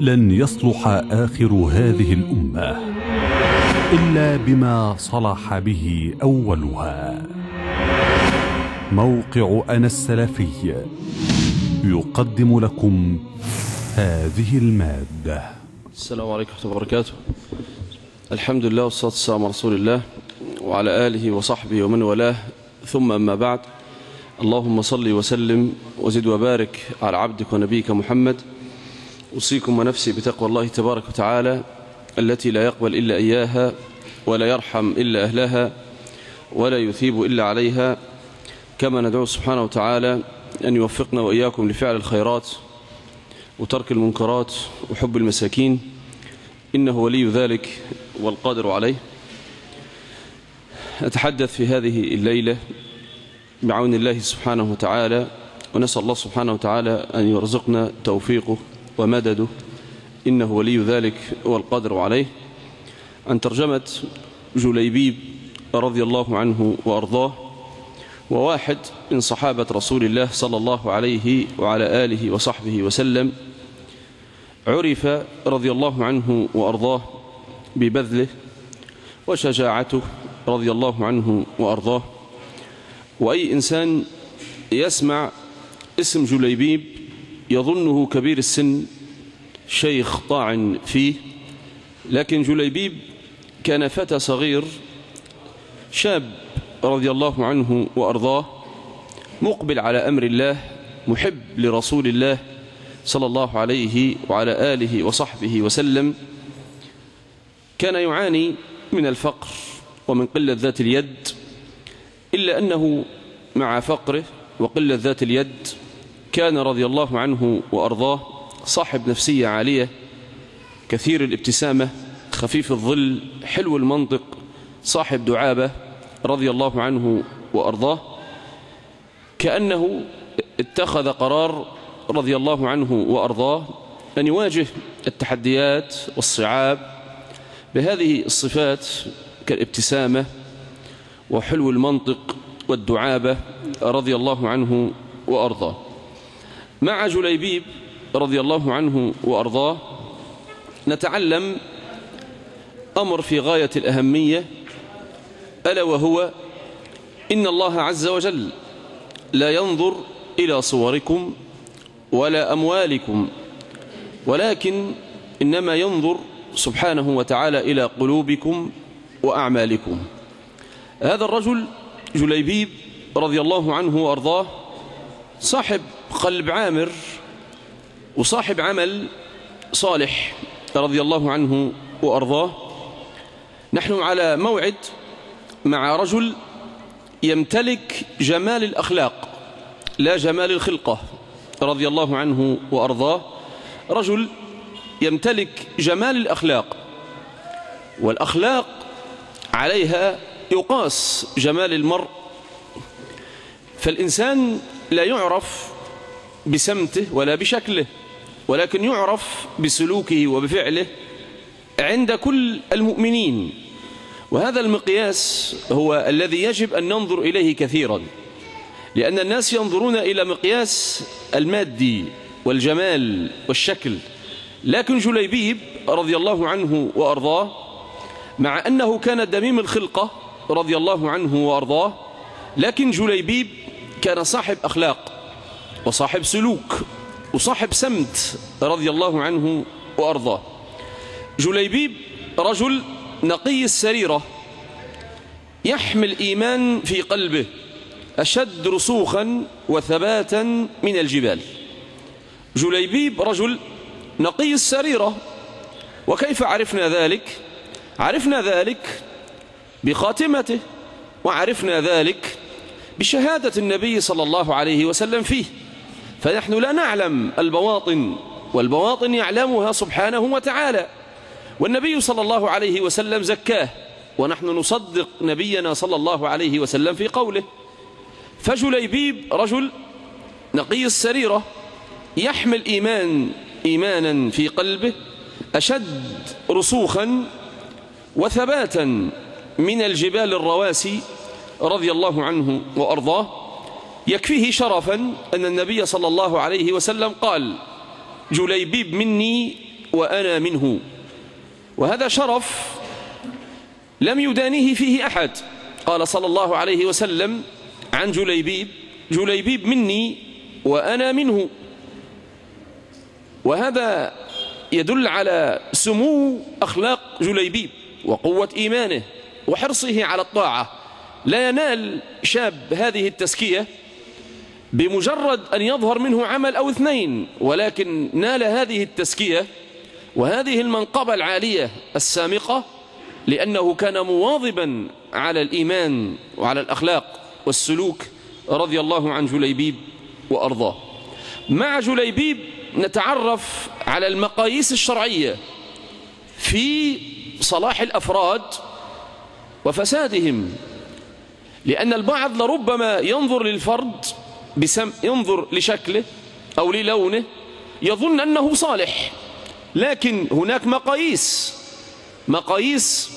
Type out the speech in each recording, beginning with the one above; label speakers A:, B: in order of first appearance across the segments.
A: لن يصلح آخر هذه الأمة إلا بما صلح به أولها. موقع أنا السلفي يقدم لكم هذه المادة.
B: السلام عليكم ورحمة الله وبركاته. الحمد لله والصلاة والسلام على رسول الله وعلى آله وصحبه ومن والاه، ثم أما بعد. اللهم صل وسلم وزد وبارك على عبدك ونبيك محمد. أوصيكم ونفسي بتقوى الله تبارك وتعالى التي لا يقبل إلا إياها ولا يرحم إلا أهلها ولا يثيب إلا عليها، كما ندعو سبحانه وتعالى أن يوفقنا وإياكم لفعل الخيرات وترك المنكرات وحب المساكين، إنه ولي ذلك والقادر عليه. أتحدث في هذه الليلة بعون الله سبحانه وتعالى، ونسأل الله سبحانه وتعالى أن يرزقنا توفيقه ومدده، إنه ولي ذلك والقادر عليه، عن ترجمة جليبيب رضي الله عنه وأرضاه، وواحد من صحابة رسول الله صلى الله عليه وعلى آله وصحبه وسلم، عرف رضي الله عنه وأرضاه ببذله وشجاعته رضي الله عنه وأرضاه. وأي إنسان يسمع اسم جليبيب يظنه كبير السن، شيخ طاعن فيه، لكن جليبيب كان فتى صغير شاب رضي الله عنه وأرضاه، مقبل على أمر الله، محب لرسول الله صلى الله عليه وعلى آله وصحبه وسلم. كان يعاني من الفقر ومن قلة ذات اليد، إلا أنه مع فقره وقلة ذات اليد كان رضي الله عنه وأرضاه صاحب نفسية عالية، كثير الابتسامة، خفيف الظل، حلو المنطق، صاحب دعابة رضي الله عنه وأرضاه. كأنه اتخذ قرار رضي الله عنه وأرضاه أن يواجه التحديات والصعاب بهذه الصفات كالابتسامة وحلو المنطق والدعابة رضي الله عنه وأرضاه. مع جليبيب رضي الله عنه وأرضاه نتعلم أمر في غاية الأهمية، ألا وهو إن الله عز وجل لا ينظر إلى صوركم ولا أموالكم، ولكن إنما ينظر سبحانه وتعالى إلى قلوبكم وأعمالكم. هذا الرجل جليبيب رضي الله عنه وأرضاه صاحب قلب عامر وصاحب عمل صالح رضي الله عنه وأرضاه. نحن على موعد مع رجل يمتلك جمال الأخلاق لا جمال الخلقة رضي الله عنه وأرضاه، رجل يمتلك جمال الأخلاق، والأخلاق عليها يقاس جمال المرء. فالإنسان لا يعرف بسمته ولا بشكله، ولكن يعرف بسلوكه وبفعله عند كل المؤمنين، وهذا المقياس هو الذي يجب أن ننظر إليه كثيرا، لأن الناس ينظرون إلى مقياس المادي والجمال والشكل، لكن جليبيب رضي الله عنه وأرضاه مع أنه كان دميم الخلقة رضي الله عنه وأرضاه، لكن جليبيب كان صاحب أخلاق وصاحب سلوك وصاحب سمت رضي الله عنه وأرضاه. جليبيب رجل نقي السريرة، يحمل إيمان في قلبه أشد رسوخا وثباتا من الجبال. جليبيب رجل نقي السريرة. وكيف عرفنا ذلك؟ عرفنا ذلك بخاتمته، وعرفنا ذلك بشهادة النبي صلى الله عليه وسلم فيه. فنحن لا نعلم البواطن، والبواطن يعلمها سبحانه وتعالى، والنبي صلى الله عليه وسلم زكاه، ونحن نصدق نبينا صلى الله عليه وسلم في قوله. فجليبيب رجل نقي السريرة، يحمل إيمانا في قلبه أشد رسوخا وثباتا من الجبال الرواسي رضي الله عنه وأرضاه. يكفيه شرفا أن النبي صلى الله عليه وسلم قال: جليبيب مني وأنا منه. وهذا شرف لم يدانيه فيه أحد. قال صلى الله عليه وسلم عن جليبيب: جليبيب مني وأنا منه. وهذا يدل على سمو أخلاق جليبيب وقوة إيمانه وحرصه على الطاعة. لا ينال شاب هذه التزكية بمجرد أن يظهر منه عمل أو اثنين، ولكن نال هذه التزكية وهذه المنقبة العالية السامقة لأنه كان مواظبا على الإيمان وعلى الأخلاق والسلوك رضي الله عن جليبيب وأرضاه. مع جليبيب نتعرف على المقاييس الشرعية في صلاح الأفراد وفسادهم، لأن البعض لربما ينظر للفرد ينظر لشكله أو للونه يظن أنه صالح، لكن هناك مقاييس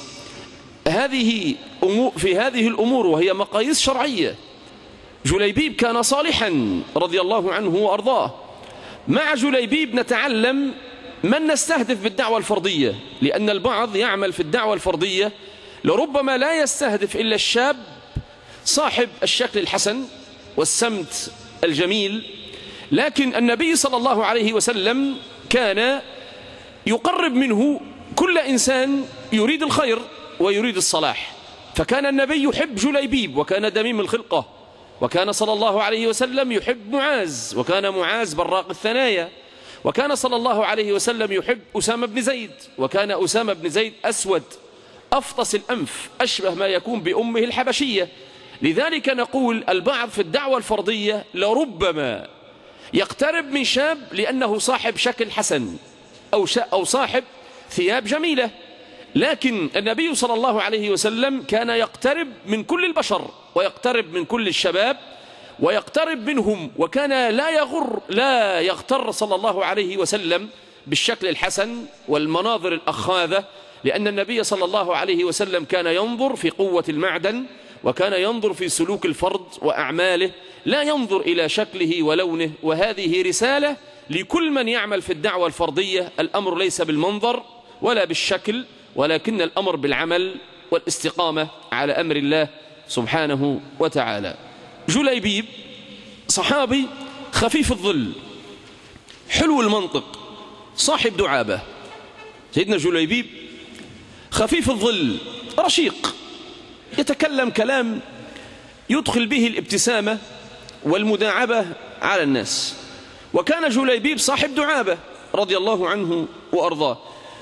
B: في هذه الأمور، وهي مقاييس شرعية. جليبيب كان صالحا رضي الله عنه وأرضاه. مع جليبيب نتعلم من نستهدف بالدعوة الفردية، لأن البعض يعمل في الدعوة الفردية لربما لا يستهدف إلا الشاب صاحب الشكل الحسن والسمت الجميل، لكن النبي صلى الله عليه وسلم كان يقرب منه كل إنسان يريد الخير ويريد الصلاح. فكان النبي يحب جليبيب وكان دميم الخلقة، وكان صلى الله عليه وسلم يحب معاذ وكان معاذ براق الثنايا، وكان صلى الله عليه وسلم يحب أسامة بن زيد وكان أسامة بن زيد أسود أفطس الأنف أشبه ما يكون بأمه الحبشية. لذلك نقول البعض في الدعوة الفردية لربما يقترب من شاب لأنه صاحب شكل حسن أو صاحب ثياب جميلة، لكن النبي صلى الله عليه وسلم كان يقترب من كل البشر ويقترب من كل الشباب ويقترب منهم، وكان لا يغتر صلى الله عليه وسلم بالشكل الحسن والمناظر الأخاذة، لأن النبي صلى الله عليه وسلم كان ينظر في قوة المعدن وكان ينظر في سلوك الفرد وأعماله، لا ينظر إلى شكله ولونه. وهذه رسالة لكل من يعمل في الدعوة الفردية: الأمر ليس بالمنظر ولا بالشكل، ولكن الأمر بالعمل والاستقامة على أمر الله سبحانه وتعالى. جليبيب صحابي خفيف الظل حلو المنطق صاحب دعابة. سيدنا جليبيب خفيف الظل رشيق، يتكلم كلام يدخل به الابتسامة والمداعبة على الناس. وكان جليبيب صاحب دعابة رضي الله عنه وأرضاه.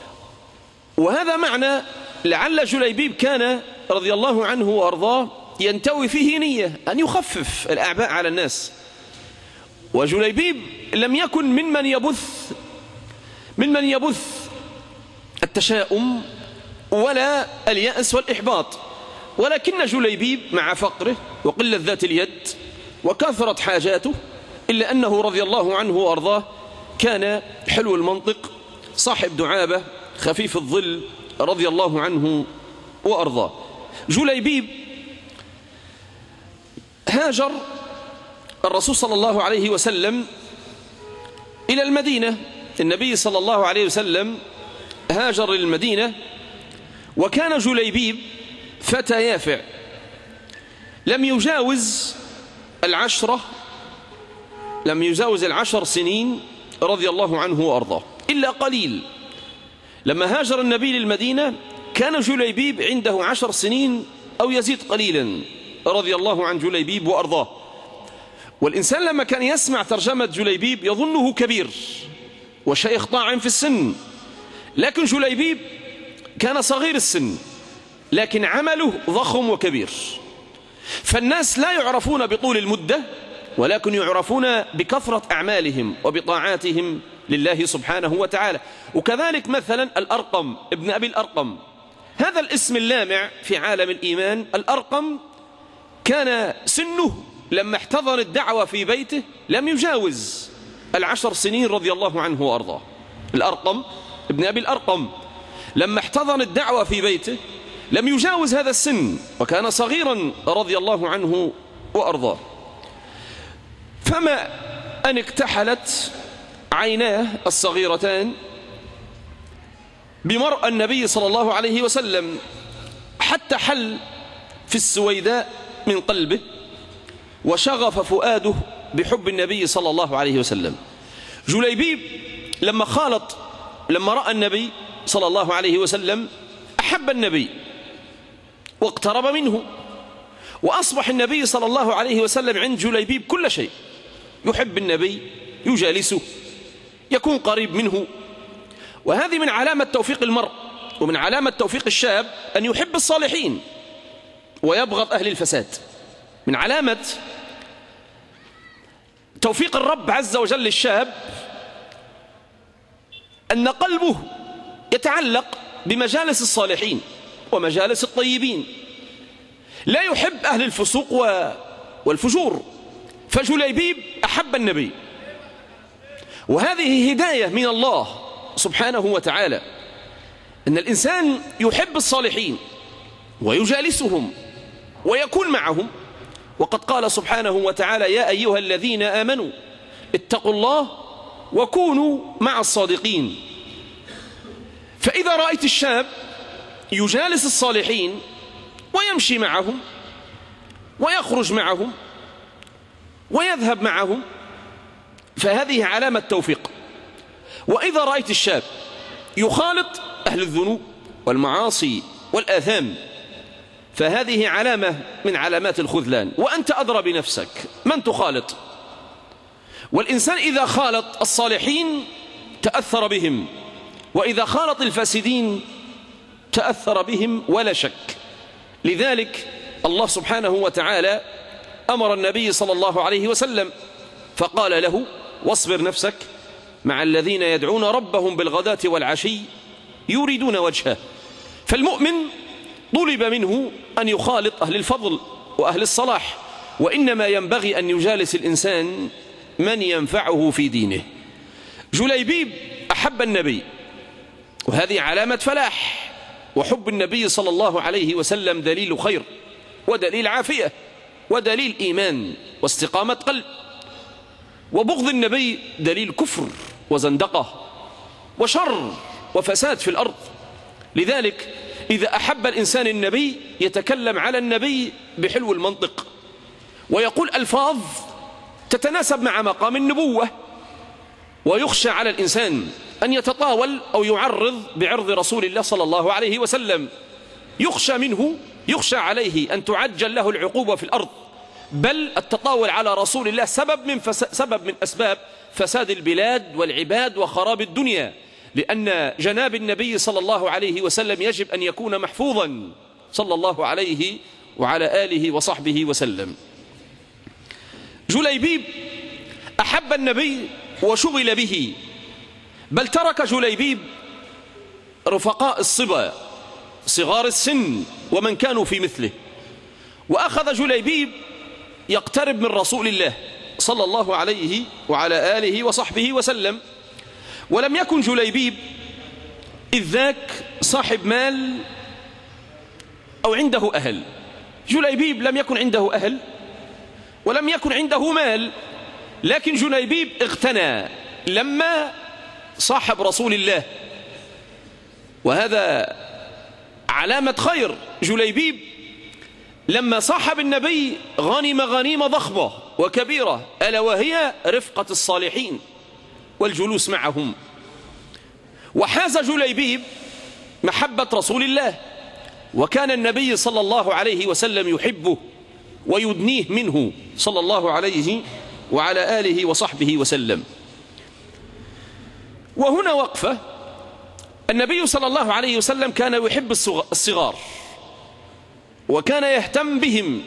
B: وهذا معنى لعل جليبيب كان رضي الله عنه وأرضاه ينتوي فيه نية أن يخفف الأعباء على الناس. وجليبيب لم يكن ممن يبث التشاؤم ولا اليأس والإحباط، ولكن جليبيب مع فقره وقلة ذات اليد وكثرة حاجاته إلا أنه رضي الله عنه وأرضاه كان حلو المنطق صاحب دعابة خفيف الظل رضي الله عنه وأرضاه. جليبيب هاجر الرسول صلى الله عليه وسلم إلى المدينة. النبي صلى الله عليه وسلم هاجر للمدينة، وكان جليبيب فتى يافع لم يجاوز 10 سنين رضي الله عنه وأرضاه إلا قليل. لما هاجر النبي للمدينة كان جليبيب عنده 10 سنين أو يزيد قليلا رضي الله عن جليبيب وأرضاه. والإنسان لما كان يسمع ترجمة جليبيب يظنه كبير وشيخ طاعن في السن، لكن جليبيب كان صغير السن لكن عمله ضخم وكبير. فالناس لا يعرفون بطول المدة ولكن يعرفون بكثرة أعمالهم وبطاعاتهم لله سبحانه وتعالى. وكذلك مثلا الأرقم ابن أبي الأرقم، هذا الاسم اللامع في عالم الإيمان. الأرقم كان سنه لما احتضن الدعوة في بيته لم يجاوز 10 سنين رضي الله عنه وأرضاه. الأرقم ابن أبي الأرقم لما احتضن الدعوة في بيته لم يجاوز هذا السن وكان صغيرا رضي الله عنه وأرضاه. فما أن اكتحلت عيناه الصغيرتان بمرأى النبي صلى الله عليه وسلم حتى حل في السويداء من قلبه وشغف فؤاده بحب النبي صلى الله عليه وسلم. جليبيب لما رأى النبي صلى الله عليه وسلم أحب النبي واقترب منه، وأصبح النبي صلى الله عليه وسلم عند جليبيب كل شيء، يحب النبي، يجالسه، يكون قريب منه. وهذه من علامة توفيق المرء ومن علامة توفيق الشاب أن يحب الصالحين ويبغض أهل الفساد. من علامة توفيق الرب عز وجل للشاب أن قلبه يتعلق بمجالس الصالحين ومجالس الطيبين، لا يحب أهل الفسوق والفجور. فجليبيب أحب النبي، وهذه هداية من الله سبحانه وتعالى، أن الإنسان يحب الصالحين ويجالسهم ويكون معهم. وقد قال سبحانه وتعالى: يا أيها الذين آمنوا اتقوا الله وكونوا مع الصادقين. فإذا رأيت الشاب يجالس الصالحين ويمشي معهم ويخرج معهم ويذهب معهم فهذه علامة توفيق. وإذا رأيت الشاب يخالط أهل الذنوب والمعاصي والآثام فهذه علامة من علامات الخذلان، وأنت أدرى بنفسك من تخالط. والإنسان إذا خالط الصالحين تأثر بهم، وإذا خالط الفاسدين تأثر بهم ولا شك. لذلك الله سبحانه وتعالى أمر النبي صلى الله عليه وسلم فقال له: واصبر نفسك مع الذين يدعون ربهم بالغداة والعشي يريدون وجهه. فالمؤمن طلب منه أن يخالط أهل الفضل وأهل الصلاح، وإنما ينبغي أن يجالس الإنسان من ينفعه في دينه. جليبيب أحب النبي، وهذه علامة فلاح. وحب النبي صلى الله عليه وسلم دليل خير ودليل عافية ودليل إيمان واستقامة قلب. وبغض النبي دليل كفر وزندقة وشر وفساد في الأرض. لذلك إذا أحب الإنسان النبي يتكلم على النبي بحلو المنطق ويقول ألفاظ تتناسب مع مقام النبوة. ويخشى على الإنسان أن يتطاول أو يعرض بعرض رسول الله صلى الله عليه وسلم، يخشى عليه أن تعجل له العقوبة في الأرض، بل التطاول على رسول الله سبب من أسباب فساد البلاد والعباد وخراب الدنيا، لأن جناب النبي صلى الله عليه وسلم يجب أن يكون محفوظا صلى الله عليه وعلى آله وصحبه وسلم. جليبيب أحب النبي وشغل به، بل ترك جليبيب رفقاء الصبا صغار السن ومن كانوا في مثله، وأخذ جليبيب يقترب من رسول الله صلى الله عليه وعلى آله وصحبه وسلم. ولم يكن جليبيب إذ ذاك صاحب مال أو عنده أهل. جليبيب لم يكن عنده أهل ولم يكن عنده مال، لكن جليبيب اغتنى لما صاحب رسول الله، وهذا علامة خير. جليبيب لما صاحب النبي غنم غنيمة ضخمة وكبيرة، ألا وهي رفقة الصالحين والجلوس معهم. وحاز جليبيب محبة رسول الله، وكان النبي صلى الله عليه وسلم يحبه ويدنيه منه صلى الله عليه وعلى آله وصحبه وسلم. وهنا وقفة. النبي صلى الله عليه وسلم كان يحب الصغار وكان يهتم بهم،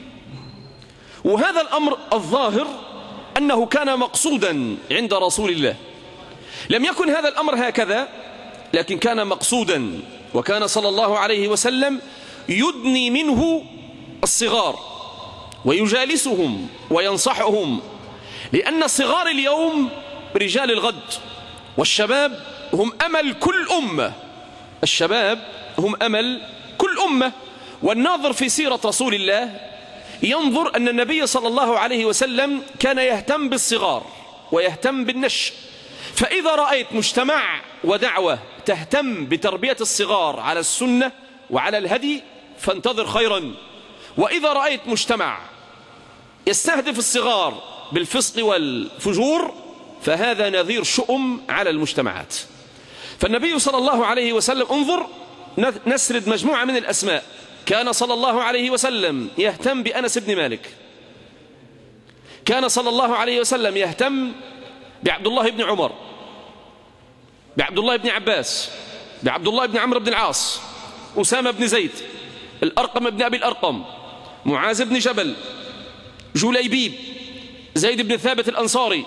B: وهذا الأمر الظاهر أنه كان مقصودا عند رسول الله. لم يكن هذا الأمر هكذا، لكن كان مقصودا، وكان صلى الله عليه وسلم يدني منه الصغار ويجالسهم وينصحهم، لأن صغار اليوم رجال الغد، والشباب هم أمل كل أمة. الشباب هم أمل كل أمة. والناظر في سيرة رسول الله ينظر أن النبي صلى الله عليه وسلم كان يهتم بالصغار ويهتم بالنشء. فإذا رأيت مجتمع ودعوة تهتم بتربية الصغار على السنة وعلى الهدي فانتظر خيرا. وإذا رأيت مجتمع يستهدف الصغار بالفسق والفجور فهذا نذير شؤم على المجتمعات. فالنبي صلى الله عليه وسلم، انظر نسرد مجموعة من الأسماء. كان صلى الله عليه وسلم يهتم بأنس بن مالك، كان صلى الله عليه وسلم يهتم بعبد الله بن عمر، بعبد الله بن عباس، بعبد الله بن عمرو بن العاص، أسامة بن زيد، الأرقم بن أبي الأرقم، معاذ بن جبل، جليبيب، زيد بن ثابت الأنصاري،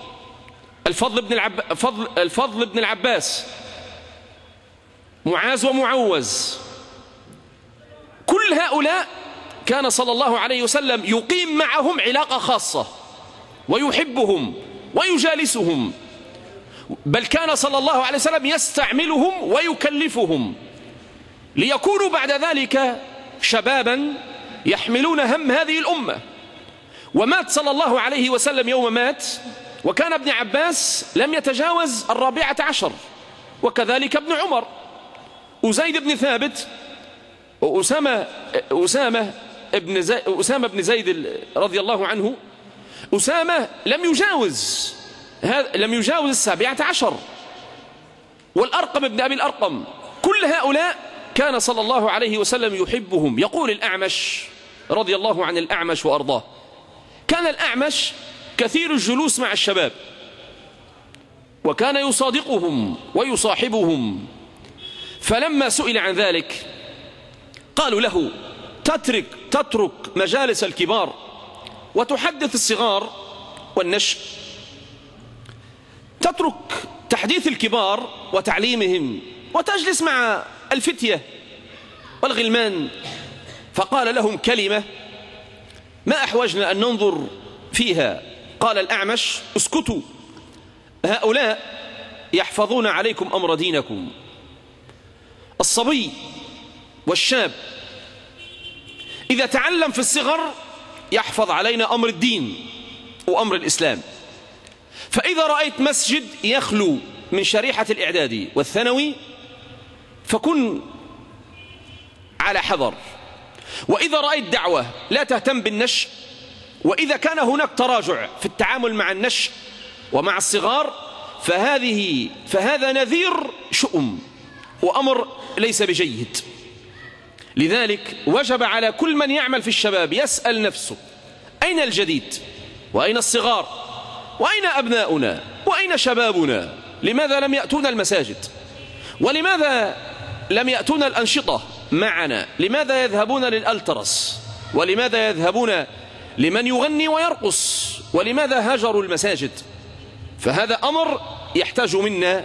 B: الفضل بن العباس، معاذ ومعوز. كل هؤلاء كان صلى الله عليه وسلم يقيم معهم علاقة خاصة ويحبهم ويجالسهم، بل كان صلى الله عليه وسلم يستعملهم ويكلفهم ليكونوا بعد ذلك شبابا يحملون هم هذه الأمة. ومات صلى الله عليه وسلم يوم مات وكان ابن عباس لم يتجاوز 14، وكذلك ابن عمر، وزيد بن ثابت، وأسامة بن زيد رضي الله عنه. أسامة لم يجاوز 17، والأرقم بن أبي الأرقم. كل هؤلاء كان صلى الله عليه وسلم يحبهم. يقول الأعمش رضي الله عن الأعمش وأرضاه: كان الأعمش كثير الجلوس مع الشباب، وكان يصادقهم ويصاحبهم، فلما سئل عن ذلك قالوا له: تترك مجالس الكبار وتحدث الصغار والنشء، تترك تحديث الكبار وتعليمهم وتجلس مع الفتية والغلمان. فقال لهم كلمة ما أحوجنا أن ننظر فيها. قال الأعمش: اسكتوا، هؤلاء يحفظون عليكم أمر دينكم. الصبي والشاب إذا تعلم في الصغر يحفظ علينا أمر الدين وأمر الإسلام. فإذا رأيت مسجد يخلو من شريحة الإعدادي والثانوي فكن على حذر. وإذا رأيت دعوة لا تهتم بالنشء، وإذا كان هناك تراجع في التعامل مع النشء ومع الصغار فهذا نذير شؤم وأمر ليس بجيد. لذلك وجب على كل من يعمل في الشباب يسأل نفسه: أين الجديد؟ وأين الصغار؟ وأين أبناؤنا؟ وأين شبابنا؟ لماذا لم يأتونا المساجد؟ ولماذا لم يأتونا الأنشطة معنا؟ لماذا يذهبون للألترس؟ ولماذا يذهبون لمن يغني ويرقص؟ ولماذا هاجروا المساجد؟ فهذا أمر يحتاج منا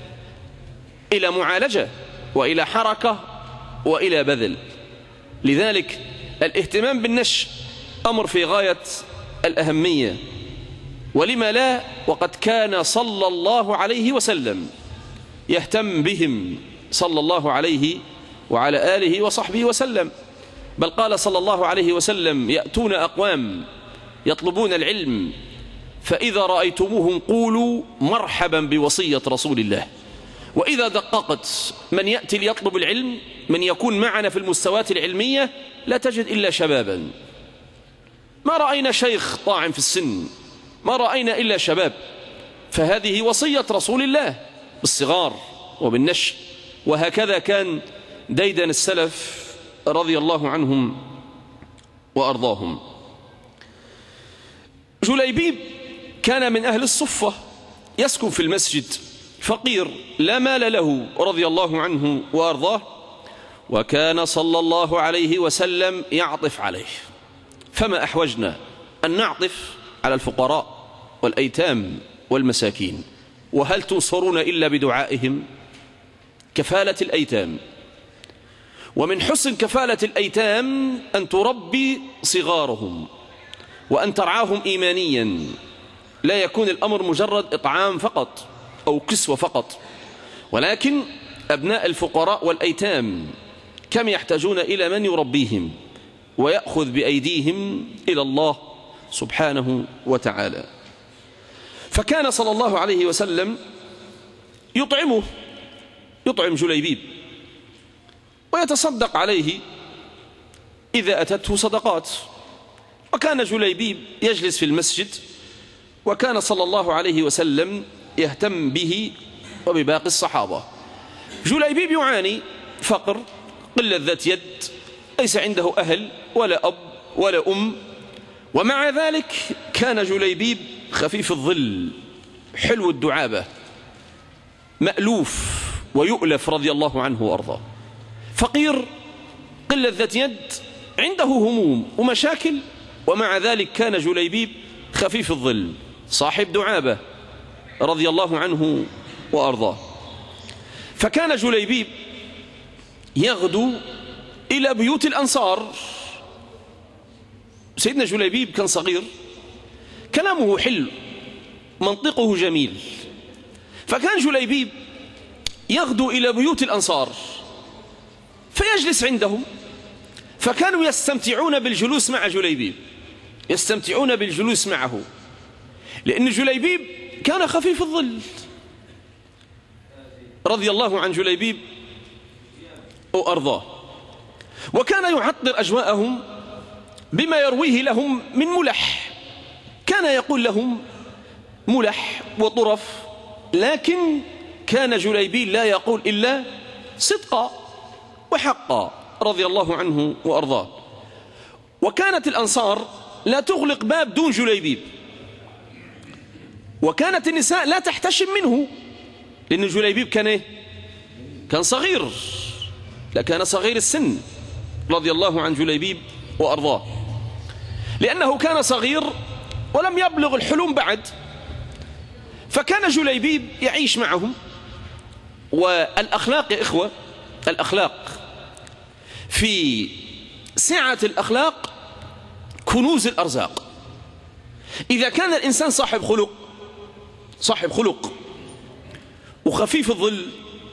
B: إلى معالجة وإلى حركة وإلى بذل. لذلك الاهتمام بالنشء أمر في غاية الأهمية. ولما لا، وقد كان صلى الله عليه وسلم يهتم بهم صلى الله عليه وعلى آله وصحبه وسلم. بل قال صلى الله عليه وسلم: يأتون أقوام يطلبون العلم فإذا رأيتموهم قولوا مرحبا بوصية رسول الله. وإذا دققت من يأتي ليطلب العلم، من يكون معنا في المستويات العلمية، لا تجد إلا شبابا. ما رأينا شيخ طاعن في السن، ما رأينا إلا شباب. فهذه وصية رسول الله بالصغار وبالنشء. وهكذا كان ديدن السلف رضي الله عنهم وأرضاهم. جليبيب كان من أهل الصفة، يسكن في المسجد، فقير لا مال له رضي الله عنه وأرضاه، وكان صلى الله عليه وسلم يعطف عليه. فما أحوجنا أن نعطف على الفقراء والأيتام والمساكين؟ وهل تنصرون إلا بدعائهم؟ كفالة الأيتام، ومن حسن كفالة الأيتام أن تربي صغارهم وأن ترعاهم إيمانيا، لا يكون الأمر مجرد إطعام فقط أو كسوة فقط، ولكن أبناء الفقراء والأيتام كم يحتاجون إلى من يربيهم ويأخذ بأيديهم إلى الله سبحانه وتعالى. فكان صلى الله عليه وسلم يطعمه يطعم جليبيب ويتصدق عليه إذا أتته صدقات. وكان جليبيب يجلس في المسجد، وكان صلى الله عليه وسلم يهتم به وبباقي الصحابة. جليبيب يعاني فقر، قلة ذات يد، ليس عنده أهل ولا أب ولا أم، ومع ذلك كان جليبيب خفيف الظل حلو الدعابة مألوف ويؤلف رضي الله عنه وأرضاه. فقير، قلة ذات يد، عنده هموم ومشاكل، ومع ذلك كان جليبيب خفيف الظل صاحب دعابة رضي الله عنه وأرضاه. فكان جليبيب يغدو إلى بيوت الأنصار. سيدنا جليبيب كان صغير، كلامه حلو، منطقه جميل، فكان جليبيب يغدو إلى بيوت الأنصار فيجلس عندهم، فكانوا يستمتعون بالجلوس مع جليبيب، يستمتعون بالجلوس معه، لأن جليبيب كان خفيف الظل رضي الله عن جليبيب وأرضاه. وكان يعطر أجواءهم بما يرويه لهم من ملح، كان يقول لهم ملح وطرف، لكن كان جليبيب لا يقول إلا صدقا وحقا رضي الله عنه وأرضاه. وكانت الأنصار لا تغلق باب دون جليبيب، وكانت النساء لا تحتشم منه، لأن جليبيب كان صغير، لا كان صغير السن رضي الله عن جليبيب وأرضاه، لأنه كان صغير ولم يبلغ الحلم بعد. فكان جليبيب يعيش معهم. والأخلاق يا إخوة، الأخلاق في سعة الأخلاق كنوز الأرزاق. إذا كان الإنسان صاحب خلق وخفيف الظل،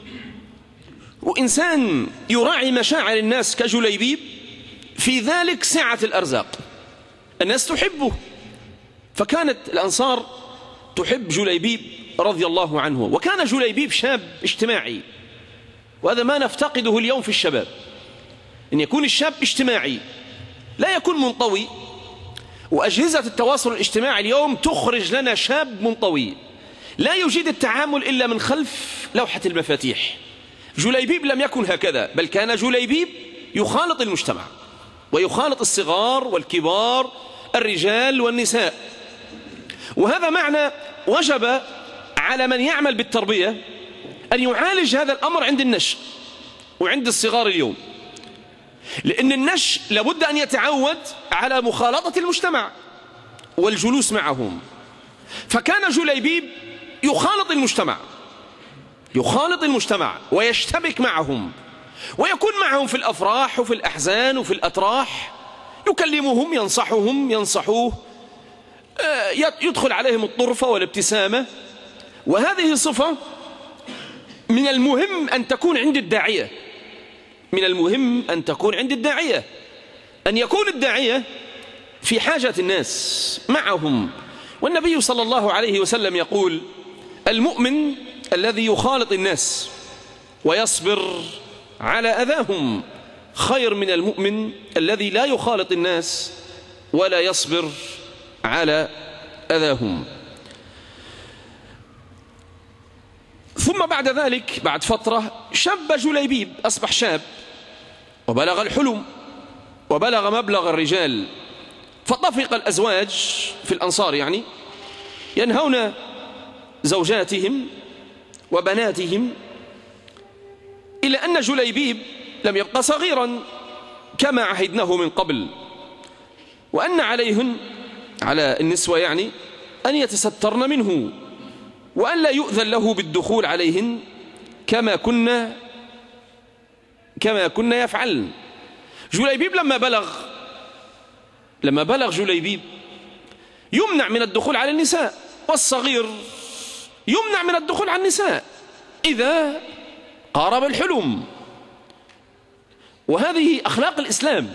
B: وإنسان يراعي مشاعر الناس كجليبيب، في ذلك سعة الأرزاق، الناس تحبه. فكانت الأنصار تحب جليبيب رضي الله عنه. وكان جليبيب شاب اجتماعي، وهذا ما نفتقده اليوم في الشباب، أن يكون الشاب اجتماعي لا يكون منطوي. وأجهزة التواصل الاجتماعي اليوم تخرج لنا شاب منطوي لا يجيد التعامل إلا من خلف لوحة المفاتيح. جليبيب لم يكن هكذا، بل كان جليبيب يخالط المجتمع ويخالط الصغار والكبار، الرجال والنساء. وهذا معنى وجب على من يعمل بالتربية أن يعالج هذا الأمر عند النشء وعند الصغار اليوم، لأن النشء لابد أن يتعود على مخالطة المجتمع والجلوس معهم. فكان جليبيب يخالط المجتمع ويشتبك معهم، ويكون معهم في الأفراح وفي الأحزان وفي الأتراح، يكلمهم، ينصحهم، ينصحوه، يدخل عليهم الطرفة والابتسامة. وهذه صفة من المهم أن تكون عند الداعية، أن يكون الداعية في حاجة الناس معهم. والنبي صلى الله عليه وسلم يقول: المؤمن الذي يخالط الناس ويصبر على أذاهم خير من المؤمن الذي لا يخالط الناس ولا يصبر على أذاهم. ثم بعد ذلك، بعد فترة، شاب جليبيب، أصبح شاب وبلغ الحلم وبلغ مبلغ الرجال. فطفق الأزواج في الأنصار ينهون زوجاتهم وبناتهم، إلى أن جليبيب لم يبقى صغيرا كما عهدناه من قبل، وأن عليهن، على النسوة أن يتسترن منه، وأن لا يؤذن له بالدخول عليهن كما كنا يفعلن. جليبيب لما بلغ جليبيب يمنع من الدخول على النساء، والصغير يمنع من الدخول على النساء إذا قارب الحلم. وهذه أخلاق الإسلام.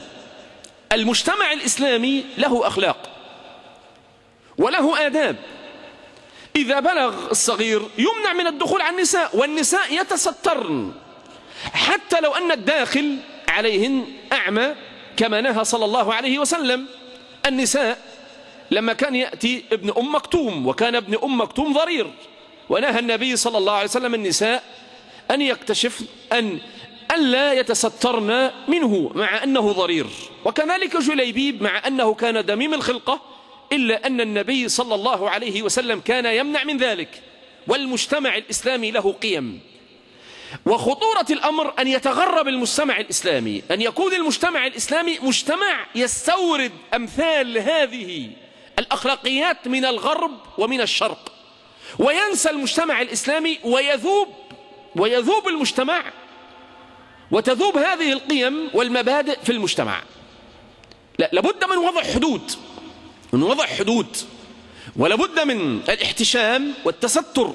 B: المجتمع الإسلامي له أخلاق وله آداب. إذا بلغ الصغير يمنع من الدخول على النساء، والنساء يتسترن حتى لو أن الداخل عليهن أعمى كما نهى صلى الله عليه وسلم. النساء لما كان يأتي ابن أم مكتوم، وكان ابن أم مكتوم ضرير، ونهى النبي صلى الله عليه وسلم النساء أن يكتشف ألا يتسترن منه مع أنه ضرير. وكذلك جليبيب مع أنه كان دميم الخلقة، إلا أن النبي صلى الله عليه وسلم كان يمنع من ذلك. والمجتمع الإسلامي له قيم، وخطورة الأمر أن يتغرب المجتمع الإسلامي، أن يكون المجتمع الإسلامي مجتمع يستورد أمثال هذه الأخلاقيات من الغرب ومن الشرق، وينسى المجتمع الإسلامي ويذوب المجتمع، وتذوب هذه القيم والمبادئ في المجتمع. لا، لابد من وضع حدود، ولابد من الاحتشام والتستر.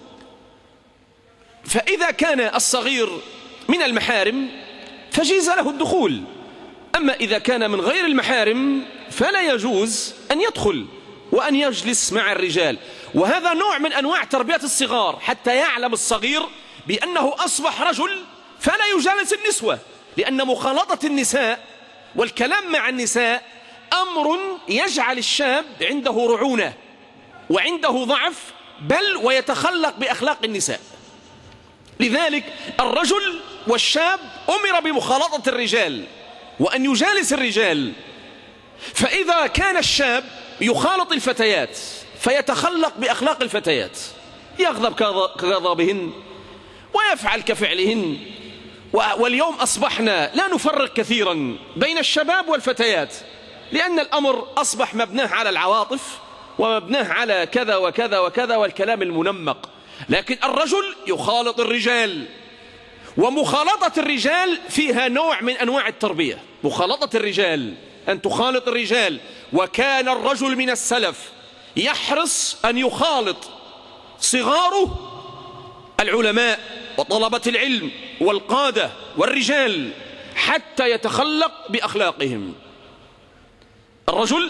B: فإذا كان الصغير من المحارم فجيز له الدخول، أما إذا كان من غير المحارم فلا يجوز أن يدخل وأن يجلس مع الرجال. وهذا نوع من أنواع تربية الصغار، حتى يعلم الصغير بأنه أصبح رجل فلا يجالس النسوة، لأن مخالطة النساء والكلام مع النساء أمر يجعل الشاب عنده رعونة وعنده ضعف، بل ويتخلق بأخلاق النساء. لذلك الرجل والشاب أمر بمخالطة الرجال وأن يجالس الرجال. فإذا كان الشاب يخالط الفتيات فيتخلق بأخلاق الفتيات، يغضب كغضبهن ويفعل كفعلهن. واليوم أصبحنا لا نفرق كثيرا بين الشباب والفتيات، لأن الأمر أصبح مبناه على العواطف ومبناه على كذا وكذا وكذا والكلام المنمق. لكن الرجل يخالط الرجال، ومخالطة الرجال فيها نوع من أنواع التربية. مخالطة الرجال أن تخالط الرجال، وكان الرجل من السلف يحرص أن يخالط صغاره العلماء وطلبة العلم والقادة والرجال حتى يتخلق بأخلاقهم. الرجل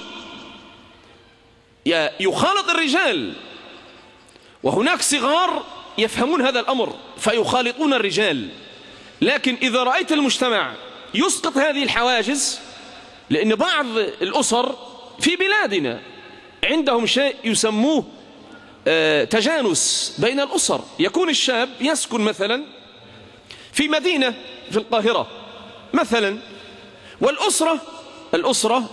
B: يخالط الرجال، وهناك صغار يفهمون هذا الأمر فيخالطون الرجال. لكن إذا رأيت المجتمع يسقط هذه الحواجز، لأن بعض الأسر في بلادنا عندهم شيء يسموه تجانس بين الأسر. يكون الشاب يسكن مثلا في مدينة في القاهرة مثلا، والأسرة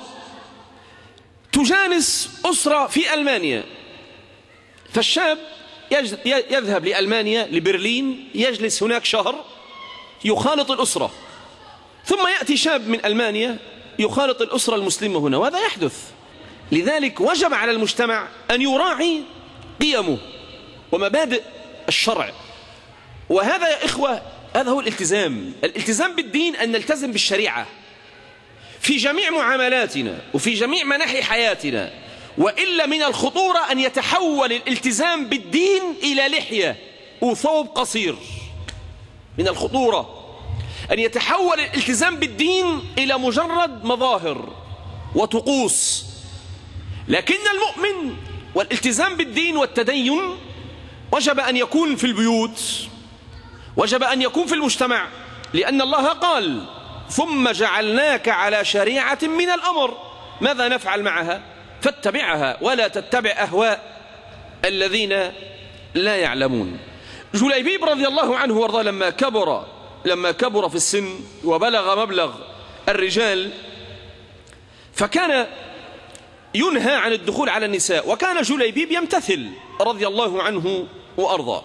B: تجانس أسرة في ألمانيا، فالشاب يذهب لألمانيا لبرلين، يجلس هناك شهر يخالط الأسرة، ثم يأتي شاب من ألمانيا يخالط الأسرة المسلمة هنا، وهذا يحدث. لذلك وجب على المجتمع أن يراعي قيمه ومبادئ الشرع. وهذا يا إخوة هذا هو الالتزام بالدين، أن نلتزم بالشريعة في جميع معاملاتنا وفي جميع مناحي حياتنا. وإلا من الخطورة أن يتحول الالتزام بالدين إلى لحية وثوب قصير. من الخطورة أن يتحول الالتزام بالدين إلى مجرد مظاهر وطقوس. لكن المؤمن والالتزام بالدين والتدين وجب أن يكون في البيوت، وجب أن يكون في المجتمع، لأن الله قال: ثم جعلناك على شريعة من الأمر. ماذا نفعل معها؟ فاتبعها ولا تتبع أهواء الذين لا يعلمون. جليبيب رضي الله عنه وارضاه لما كبر في السن وبلغ مبلغ الرجال، فكان ينهى عن الدخول على النساء، وكان جليبيب يمتثل رضي الله عنه وأرضاه.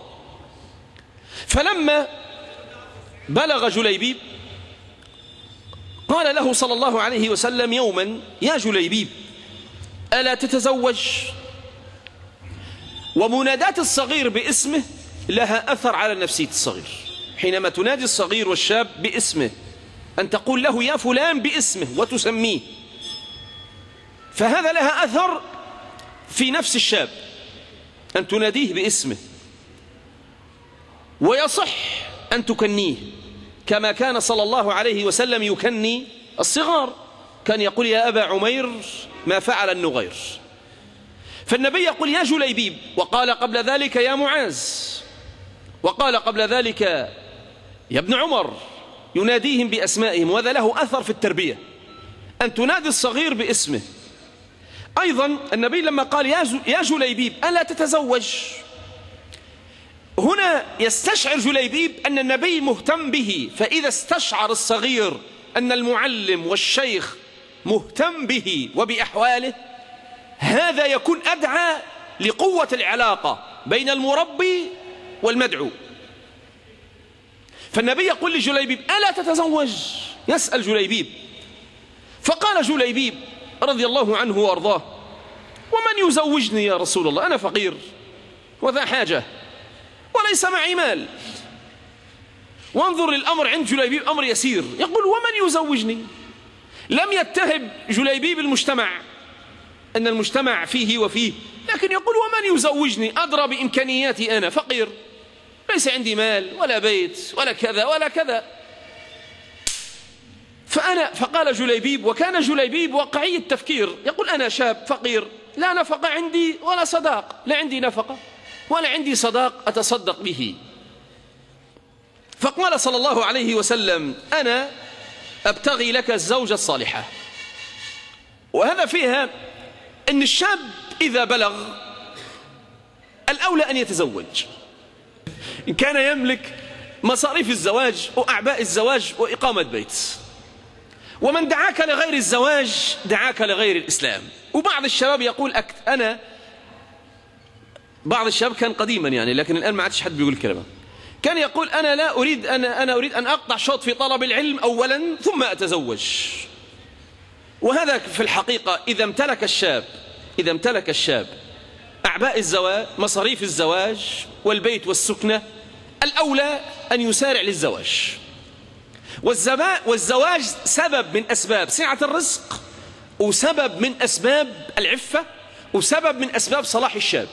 B: فلما بلغ جليبيب قال له صلى الله عليه وسلم يوما: يا جليبيب ألا تتزوج؟ ومنادات الصغير باسمه لها أثر على نفسية الصغير. حينما تنادي الصغير والشاب باسمه، أن تقول له يا فلان باسمه وتسميه، فهذا لها أثر في نفس الشاب أن تناديه باسمه. ويصح أن تكنيه كما كان صلى الله عليه وسلم يكني الصغار، كان يقول: يا أبا عمير ما فعل النغير. فالنبي يقول يا جليبيب، وقال قبل ذلك يا معاذ، وقال قبل ذلك يا ابن عمر، يناديهم بأسمائهم، وهذا له أثر في التربية أن تنادي الصغير باسمه. أيضا النبي لما قال يا جليبيب ألا تتزوج، هنا يستشعر جليبيب أن النبي مهتم به، فإذا استشعر الصغير أن المعلم والشيخ مهتم به وبأحواله، هذا يكون أدعى لقوة العلاقة بين المربي والمدعو. فالنبي يقول لجليبيب ألا تتزوج، يسأل جليبيب، فقال جليبيب رضي الله عنه وأرضاه ومن يزوجني يا رسول الله، أنا فقير وذا حاجة وليس معي مال. وانظر للأمر عند جليبيب أمر يسير، يقول ومن يزوجني. لم يتهم جليبيب المجتمع أن المجتمع فيه وفيه، لكن يقول ومن يزوجني، أدرى بإمكانياتي، أنا فقير ليس عندي مال ولا بيت ولا كذا ولا كذا. فقال جليبيب، وكان جليبيب واقعي التفكير، يقول أنا شاب فقير لا نفقة عندي ولا صداق، لا عندي نفقة ولا عندي صداق أتصدق به. فقال صلى الله عليه وسلم أنا أبتغي لك الزوجة الصالحة. وهذا فيها أن الشاب إذا بلغ الأولى أن يتزوج إن كان يملك مصاريف الزواج وأعباء الزواج وإقامة بيت. ومن دعاك لغير الزواج دعاك لغير الإسلام. وبعض الشباب يقول بعض الشباب كان قديما يعني، لكن الآن ما عادش حد بيقول الكلمة، كان يقول أنا أريد أن أقطع شوط في طلب العلم أولا ثم أتزوج. وهذا في الحقيقة إذا امتلك الشاب أعباء الزواج، مصاريف الزواج والبيت والسكنة، الأولى أن يسارع للزواج. والزواج سبب من أسباب سعة الرزق، وسبب من أسباب العفة، وسبب من أسباب صلاح الشاب،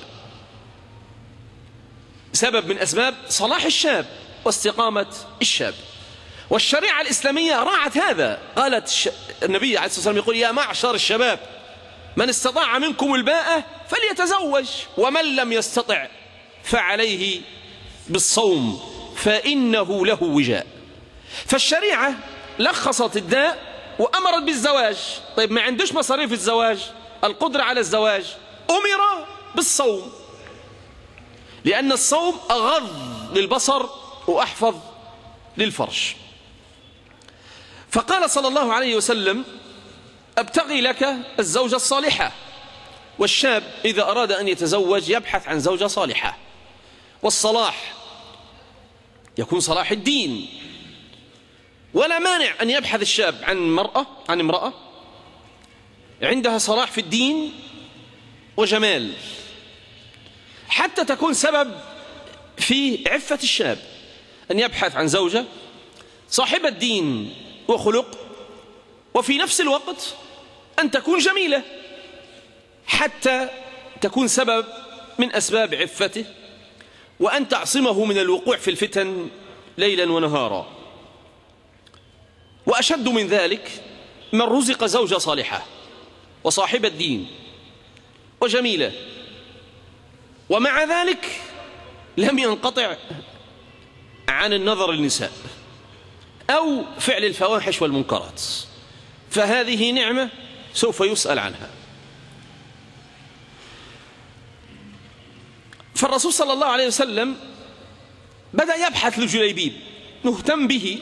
B: سبب من أسباب صلاح الشاب واستقامة الشاب. والشريعة الإسلامية راعت هذا، قالت النبي عليه الصلاة والسلام يقول يا معشر الشباب من استطاع منكم الباءة فليتزوج ومن لم يستطع فعليه بالصوم فإنه له وجاء. فالشريعة لخصت الداء وأمرت بالزواج. طيب ما عندوش مصاريف الزواج، القدرة على الزواج، أمر بالصوم، لأن الصوم أغض للبصر وأحفظ للفرج. فقال صلى الله عليه وسلم أبتغي لك الزوجة الصالحة. والشاب إذا أراد أن يتزوج يبحث عن زوجة صالحة، والصلاح يكون صلاح الدين. ولا مانع أن يبحث الشاب عن امرأة عندها صلاح في الدين وجمال، حتى تكون سبب في عفة الشاب، أن يبحث عن زوجة صاحبة دين وخلق، وفي نفس الوقت أن تكون جميلة حتى تكون سبب من أسباب عفته، وأن تعصمه من الوقوع في الفتن ليلا ونهارا. وأشد من ذلك من رزق زوجة صالحة وصاحبة دين وجميلة، ومع ذلك لم ينقطع عن النظر للنساء أو فعل الفواحش والمنكرات، فهذه نعمة سوف يسأل عنها. فالرسول صلى الله عليه وسلم بدأ يبحث لجليبيب، مهتم به.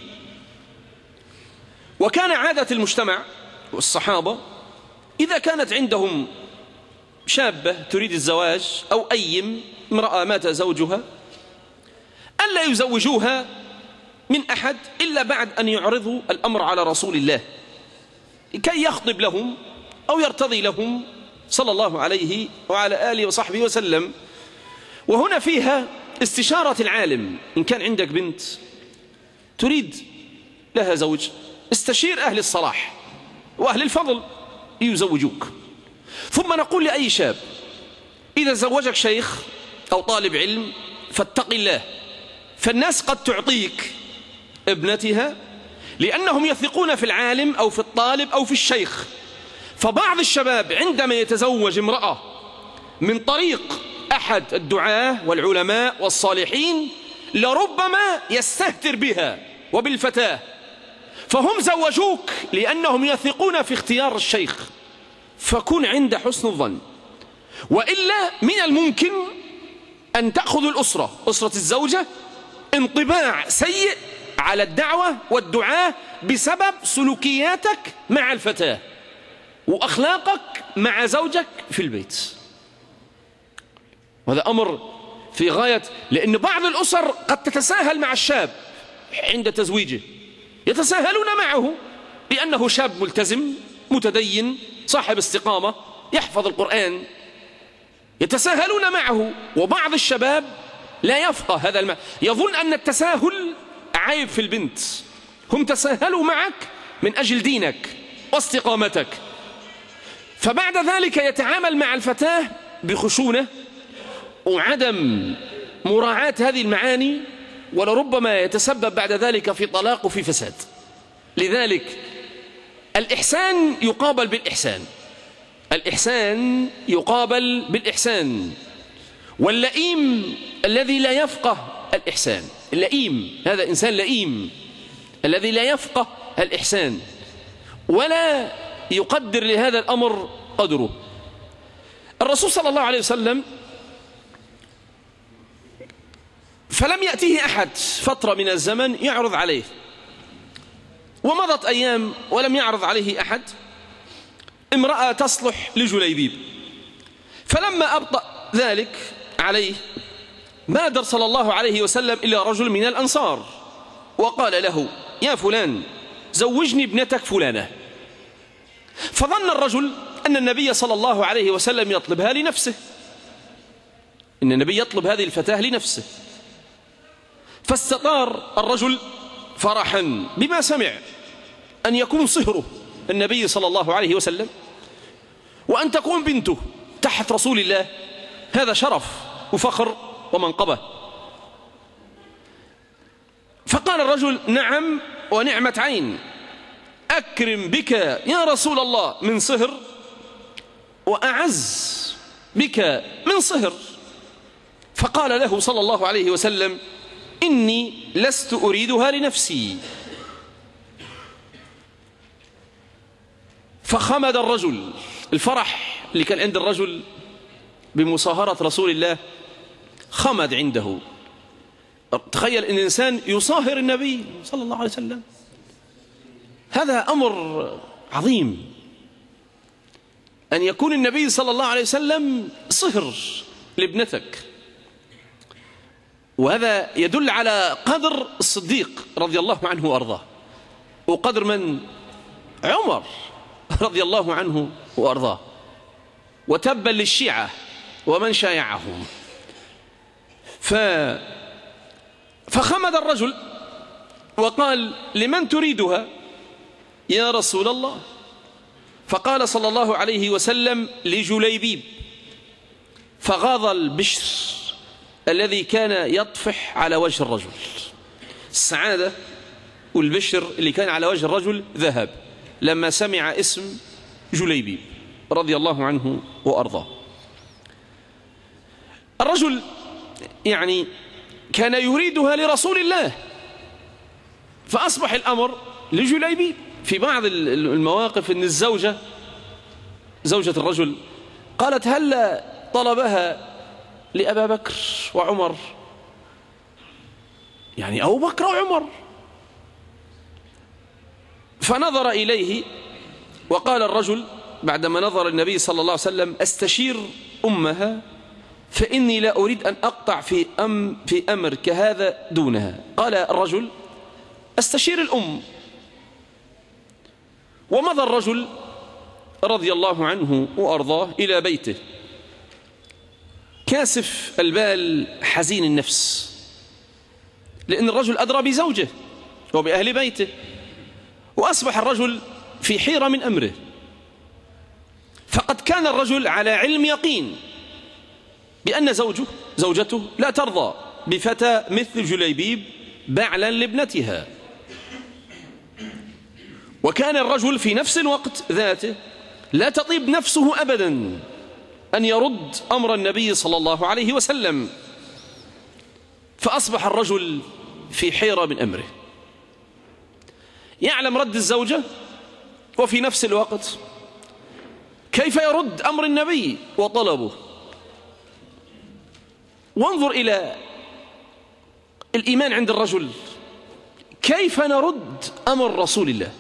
B: وكان عادة المجتمع والصحابة إذا كانت عندهم شابة تريد الزواج أو أي امرأة مات زوجها ألا يزوجوها من أحد إلا بعد أن يعرضوا الأمر على رسول الله كي يخطب لهم أو يرتضي لهم صلى الله عليه وعلى آله وصحبه وسلم. وهنا فيها استشارة العالم. إن كان عندك بنت تريد لها زوج، استشير أهل الصلاح وأهل الفضل ليزوجوك. ثم نقول لأي شاب إذا زوجك شيخ أو طالب علم فاتق الله، فالناس قد تعطيك ابنتها لأنهم يثقون في العالم أو في الطالب أو في الشيخ. فبعض الشباب عندما يتزوج امرأة من طريق أحد الدعاة والعلماء والصالحين لربما يستهتر بها وبالفتاة، فهم زوجوك لأنهم يثقون في اختيار الشيخ، فكن عند حسن الظن. وإلا من الممكن أن تأخذ الأسرة، أسرة الزوجة، انطباع سيء على الدعوة والدعاة بسبب سلوكياتك مع الفتاة وأخلاقك مع زوجك في البيت. وهذا أمر في غاية، لأن بعض الأسر قد تتساهل مع الشاب عند تزويجه، يتساهلون معه لأنه شاب ملتزم متدين صاحب استقامة يحفظ القرآن، يتساهلون معه. وبعض الشباب لا يفقه هذا يظن أن التساهل عيب في البنت، هم تساهلوا معك من أجل دينك واستقامتك، فبعد ذلك يتعامل مع الفتاة بخشونة وعدم مراعاة هذه المعاني، ولربما يتسبب بعد ذلك في طلاق وفي فساد. لذلك الإحسان يقابل بالإحسان، الإحسان يقابل بالإحسان. واللئيم الذي لا يفقه الإحسان، اللئيم هذا إنسان لئيم الذي لا يفقه الإحسان ولا يقدر لهذا الأمر قدره. الرسول صلى الله عليه وسلم فلم يأتيه أحد فترة من الزمن يعرض عليه، ومضت أيام ولم يعرض عليه أحد امرأة تصلح لجليبيب، فلما أبطأ ذلك عليه بادر صلى الله عليه وسلم إلى رجل من الأنصار وقال له: يا فلان زوجني ابنتك فلانة. فظن الرجل أن النبي صلى الله عليه وسلم يطلبها لنفسه، إن النبي يطلب هذه الفتاة لنفسه، فاستطار الرجل فرحا بما سمع أن يكون صهره النبي صلى الله عليه وسلم وأن تكون بنته تحت رسول الله، هذا شرف وفخر ومنقبة. فقال الرجل: نعم ونعمة عين، أكرم بك يا رسول الله من صهر وأعز بك من صهر. فقال له صلى الله عليه وسلم: إني لست أريدها لنفسي. فخمد الرجل، الفرح اللي كان عند الرجل بمصاهرة رسول الله خمد عنده. تخيل أن الإنسان يصاهر النبي صلى الله عليه وسلم، هذا أمر عظيم، أن يكون النبي صلى الله عليه وسلم صهر لابنتك. وهذا يدل على قدر الصديق رضي الله عنه وأرضاه، وقدر من؟ عمر رضي الله عنه وأرضاه. وتبا للشيعة ومن شايعهم. فخمد الرجل وقال: لمن تريدها يا رسول الله؟ فقال صلى الله عليه وسلم: لجليبيب. فغاض البشر الذي كان يطفح على وجه الرجل، السعادة والبشر اللي كان على وجه الرجل ذهب لما سمع اسم جليبيب رضي الله عنه وأرضاه. الرجل يعني كان يريدها لرسول الله، فأصبح الأمر لجليبيب. في بعض المواقف أن الزوجة، زوجة الرجل، قالت: هل طلبها لأبا بكر وعمر؟ يعني أبو بكر وعمر. فنظر إليه وقال الرجل بعدما نظر النبي صلى الله عليه وسلم: أستشير أمها فإني لا أريد أن أقطع في أمر كهذا دونها. قال الرجل: أستشير الأم. ومضى الرجل رضي الله عنه وأرضاه إلى بيته كاسف البال حزين النفس، لأن الرجل أدرى بزوجه وبأهل بيته، وأصبح الرجل في حيرة من أمره. فقد كان الرجل على علم يقين بأن زوجته لا ترضى بفتى مثل جليبيب بعلا لابنتها. وكان الرجل في نفس الوقت ذاته لا تطيب نفسه أبدا أن يرد أمر النبي صلى الله عليه وسلم، فأصبح الرجل في حيرة من أمره، يعلم رد الزوجة وفي نفس الوقت كيف يرد أمر النبي وطلبه. وانظر إلى الإيمان عند الرجل، كيف نرد أمر رسول الله؟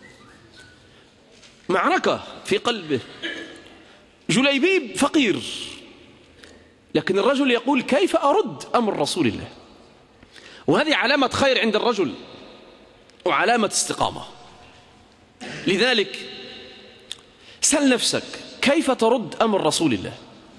B: معركة في قلبه. جليبيب فقير، لكن الرجل يقول كيف أرد أمر رسول الله؟ وهذه علامة خير عند الرجل وعلامة استقامة. لذلك سل نفسك كيف ترد أمر رسول الله،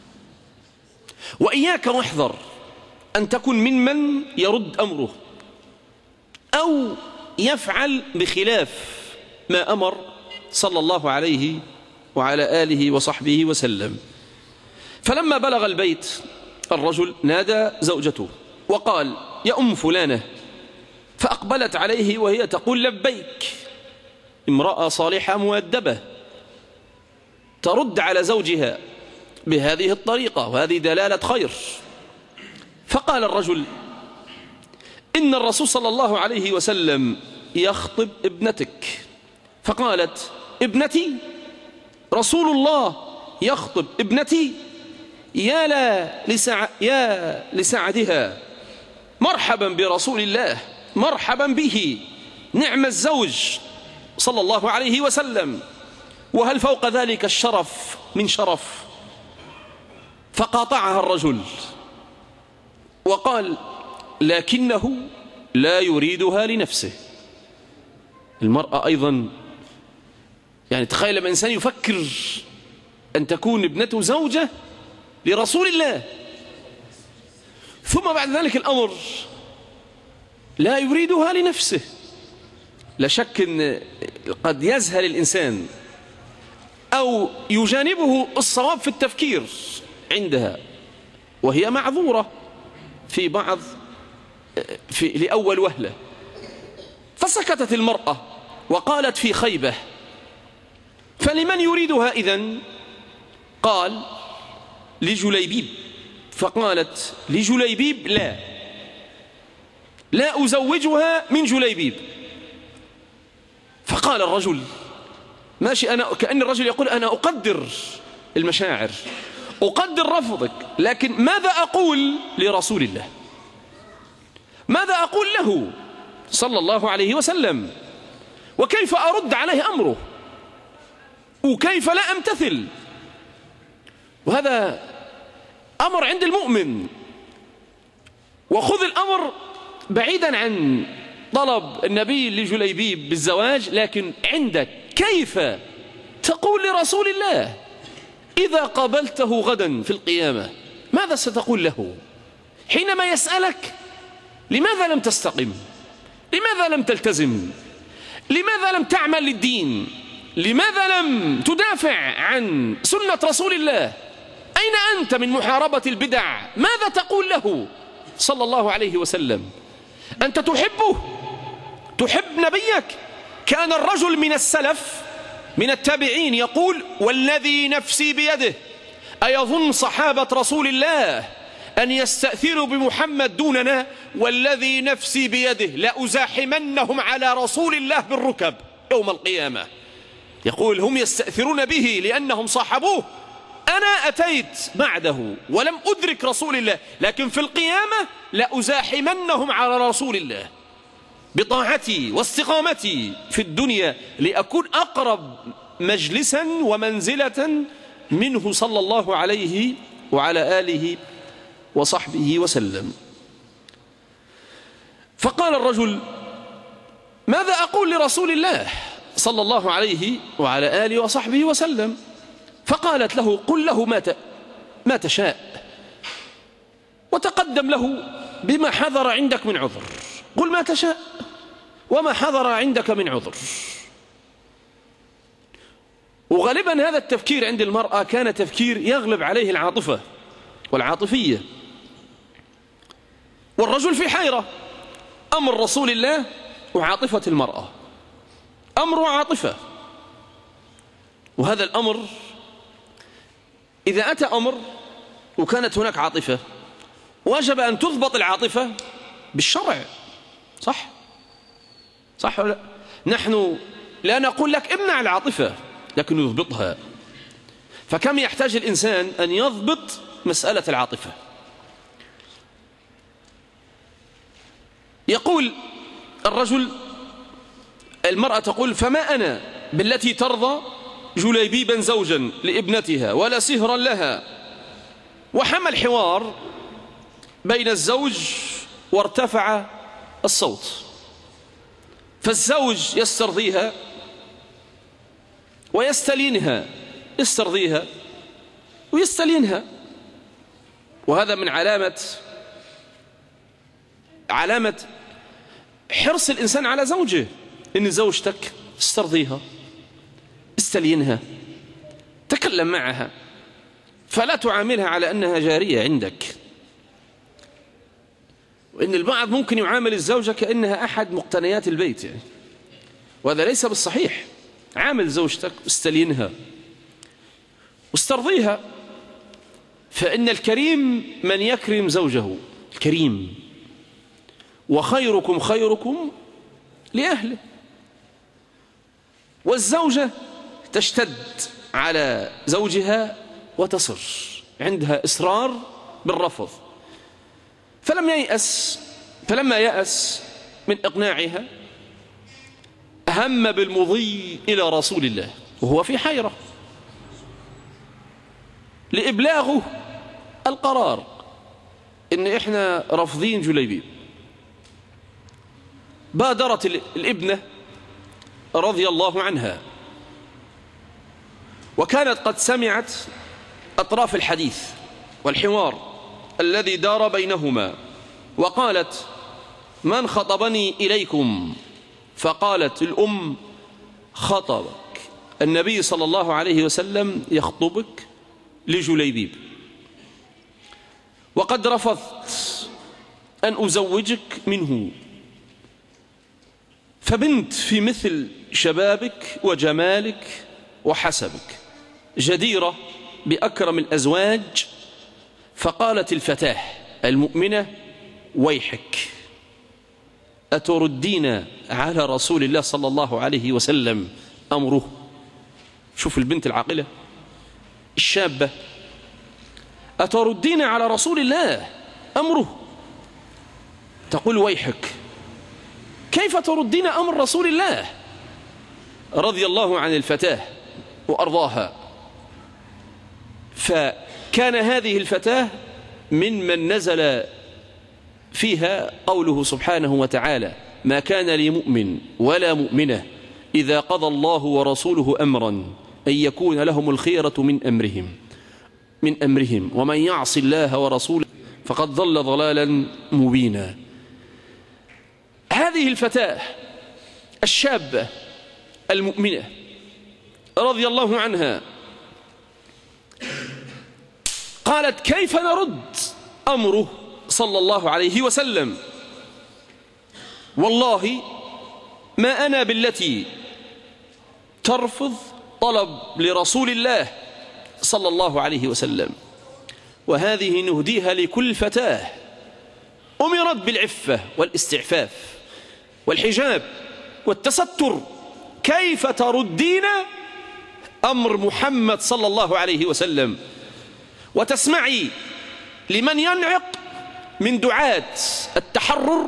B: وإياك واحذر أن تكون ممن يرد أمره أو يفعل بخلاف ما أمر صلى الله عليه وعلى آله وصحبه وسلم. فلما بلغ البيت الرجل نادى زوجته وقال: يا أم فلانة. فأقبلت عليه وهي تقول: لبيك. امرأة صالحة مؤدبة ترد على زوجها بهذه الطريقة، وهذه دلالة خير. فقال الرجل: إن الرسول صلى الله عليه وسلم يخطب ابنتك. فقالت: ابنتي؟ رسول الله يخطب ابنتي؟ يا لسعدها، مرحبا برسول الله، مرحبا به، نعم الزوج صلى الله عليه وسلم، وهل فوق ذلك الشرف من شرف؟ فقاطعها الرجل وقال: لكنه لا يريدها لنفسه. المرأة أيضا، يعني تخيل لما إنسان يفكر أن تكون ابنته زوجة لرسول الله، ثم بعد ذلك الأمر لا يريدها لنفسه. لا شك أن قد يزهل الإنسان أو يجانبه الصواب في التفكير عندها، وهي معذورة في بعض لأول وهلة. فسكتت المرأة وقالت في خيبة: فلمن يريدها إذن؟ قال: لجليبيب. فقالت: لجليبيب؟ لا أزوجها من جليبيب. فقال الرجل ماشي، كأن الرجل يقول: أنا أقدر المشاعر، أقدر رفضك، لكن ماذا أقول لرسول الله؟ ماذا أقول له صلى الله عليه وسلم؟ وكيف أرد عليه أمره؟ وكيف لا أمتثل؟ وهذا أمر عند المؤمن. وخذ الأمر بعيدا عن طلب النبي لجليبيب بالزواج، لكن عندك كيف تقول لرسول الله إذا قابلته غدا في القيامة؟ ماذا ستقول له حينما يسألك: لماذا لم تستقم؟ لماذا لم تلتزم؟ لماذا لم تعمل للدين؟ لماذا لم تدافع عن سنة رسول الله؟ أين أنت من محاربة البدع؟ ماذا تقول له صلى الله عليه وسلم؟ أنت تحبه، تحب نبيك. كان الرجل من السلف من التابعين يقول: والذي نفسي بيده، أيظن صحابة رسول الله أن يستأثروا بمحمد دوننا؟ والذي نفسي بيده لأزاحمنهم على رسول الله بالركب يوم القيامة. يقول: هم يستأثرون به لأنهم صاحبوه، أنا أتيت بعده ولم أدرك رسول الله، لكن في القيامة لأزاحمنهم على رسول الله بطاعتي واستقامتي في الدنيا، لأكون أقرب مجلسا ومنزلة منه صلى الله عليه وعلى آله وصحبه وسلم. فقال الرجل: ماذا أقول لرسول الله صلى الله عليه وعلى آله وصحبه وسلم؟ فقالت له: قل له ما تشاء، وتقدم له بما حضر عندك من عذر. قل ما تشاء وما حضر عندك من عذر. وغالبا هذا التفكير عند المرأة كان تفكير يغلب عليه العاطفة والعاطفية، والرجل في حيرة. أمر رسول الله وعاطفة المرأة، أمر وعاطفة. وهذا الأمر إذا أتى أمر وكانت هناك عاطفة وجب أن تضبط العاطفة بالشرع. صح؟ صح ولا لا؟ نحن لا نقول لك امنع العاطفة لكن يضبطها. فكم يحتاج الإنسان أن يضبط مسألة العاطفة. يقول الرجل، المرأة تقول: فما أنا بالتي ترضى جليبيبا زوجا لابنتها ولا سهرا لها. وحمى الحوار بين الزوج وارتفع الصوت، فالزوج يسترضيها ويستلينها، يسترضيها ويستلينها. وهذا من علامة حرص الإنسان على زوجه، إن زوجتك استرضيها، استلينها، تكلم معها، فلا تعاملها على أنها جارية عندك. وإن البعض ممكن يعامل الزوجة كأنها أحد مقتنيات البيت يعني. وهذا ليس بالصحيح. عامل زوجتك واستلينها واسترضيها، فإن الكريم من يكرم زوجه، الكريم. وخيركم خيركم لأهله. والزوجة تشتد على زوجها وتصر، عندها إصرار بالرفض. فلما يأس من إقناعها هم بالمضي إلى رسول الله وهو في حيرة لإبلاغه القرار إن إحنا رافضين جليبيب. بادرت الابنة رضي الله عنها، وكانت قد سمعت أطراف الحديث والحوار الذي دار بينهما، وقالت: من خطبني إليكم؟ فقالت الأم: خطبك النبي صلى الله عليه وسلم يخطبك لجليبيب، وقد رفضت أن أزوجك منه، فبنت في مثل شبابك وجمالك وحسبك جديرة بأكرم الأزواج. فقالت الفتاة المؤمنة: ويحك، أتردين على رسول الله صلى الله عليه وسلم أمره؟ شوف البنت العاقلة الشابة، أتردين على رسول الله أمره؟ تقول: ويحك، كيف تردين أمر رسول الله؟ رضي الله عن الفتاة وأرضاها. فكان هذه الفتاة من نزل فيها قوله سبحانه وتعالى: ما كان لمؤمن ولا مؤمنة إذا قضى الله ورسوله أمرا أن يكون لهم الخيرة من أمرهم ومن يعص الله ورسوله فقد ضل ضلالا مبينا. هذه الفتاة الشابة المؤمنة رضي الله عنها قالت: كيف نرد أمره صلى الله عليه وسلم؟ والله ما أنا بالتي ترفض طلب لرسول الله صلى الله عليه وسلم. وهذه نهديها لكل فتاة أمرت بالعفة والاستعفاف والحجاب والتستر. كيف تردين أمر محمد صلى الله عليه وسلم وتسمعي لمن ينعق من دعاة التحرر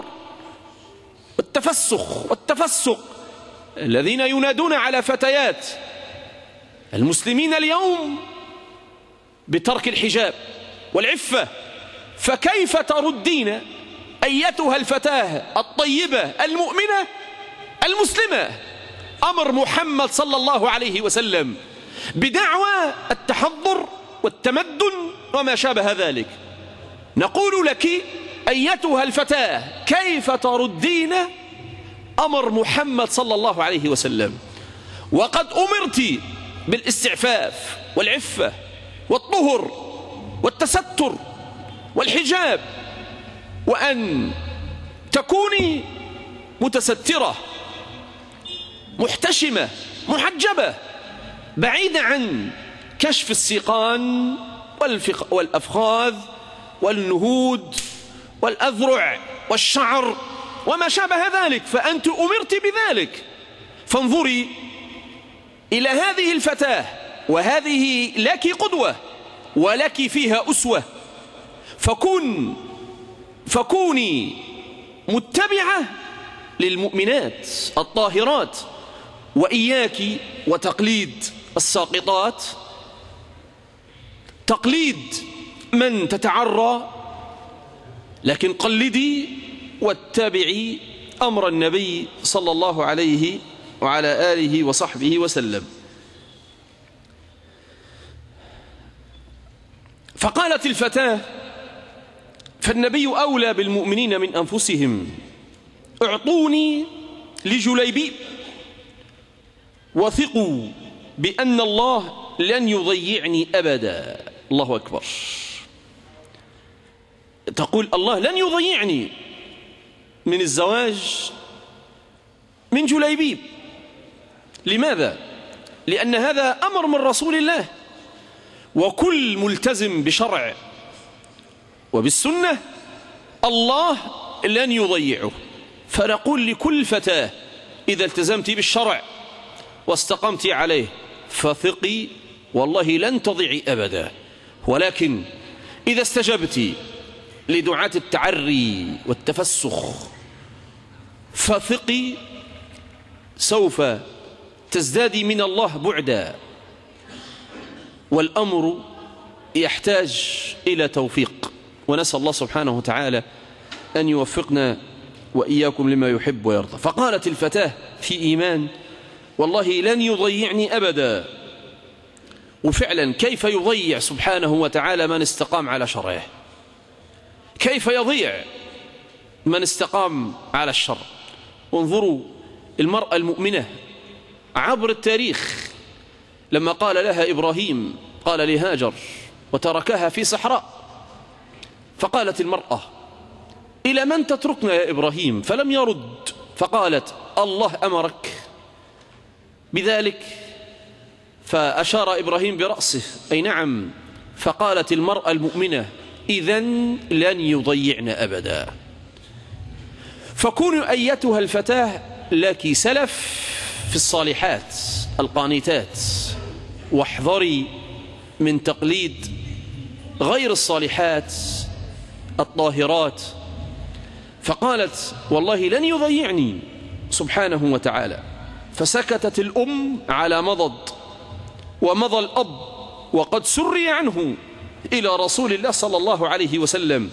B: والتفسق الذين ينادون على فتيات المسلمين اليوم بترك الحجاب والعفة؟ فكيف تردين أيتها الفتاة الطيبة المؤمنة المسلمة أمر محمد صلى الله عليه وسلم بدعوى التحضر والتمدن وما شابه ذلك؟ نقول لك أيتها الفتاة: كيف تردين أمر محمد صلى الله عليه وسلم وقد أمرت بالاستعفاف والعفة والطهر والتستر والحجاب، وأن تكوني متسترة محتشمة محجبة بعيدة عن كشف السيقان والأفخاذ والنهود والأذرع والشعر وما شابه ذلك، فأنت أمرت بذلك. فانظري إلى هذه الفتاة، وهذه لك قدوة ولك فيها أسوة، فكوني متبعة للمؤمنات الطاهرات، وإياك وتقليد الساقطات، تقليد من تتعرى، لكن قلدي واتبعي أمر النبي صلى الله عليه وعلى آله وصحبه وسلم. فقالت الفتاة: فالنبي أولى بالمؤمنين من أنفسهم، اعطوني لجليبيب وثقوا بأن الله لن يضيعني أبدا. الله أكبر. تقول الله لن يضيعني من الزواج من جليبيب. لماذا؟ لأن هذا أمر من رسول الله، وكل ملتزم بشرع وبالسنة الله لن يضيعه. فنقول لكل فتاة: إذا التزمت بالشرع واستقمت عليه فثقي والله لن تضيعي أبدا. ولكن إذا استجبت لدعاة التعري والتفسخ فثقي سوف تزدادي من الله بعدا، والأمر يحتاج إلى توفيق، ونسأل الله سبحانه وتعالى أن يوفقنا وإياكم لما يحب ويرضى. فقالت الفتاة في إيمان: والله لن يضيعني أبدا. وفعلا كيف يضيع سبحانه وتعالى من استقام على شرعه؟ كيف يضيع من استقام على الشرع؟ انظروا المرأة المؤمنة عبر التاريخ، لما قال لها إبراهيم، قال لهاجر وتركها في صحراء، فقالت المرأة: إلى من تتركنا يا إبراهيم؟ فلم يرد، فقالت: الله أمرك بذلك؟ فأشار إبراهيم برأسه: أي نعم. فقالت المرأة المؤمنة: إذن لن يضيعنا أبدا. فكونوا أيتها الفتاة لك سلف في الصالحات القانتات، واحذري من تقليد غير الصالحات الطاهرات. فقالت: والله لن يضيعني سبحانه وتعالى. فسكتت الأم على مضض، ومضى الأب وقد سري عنه إلى رسول الله صلى الله عليه وسلم،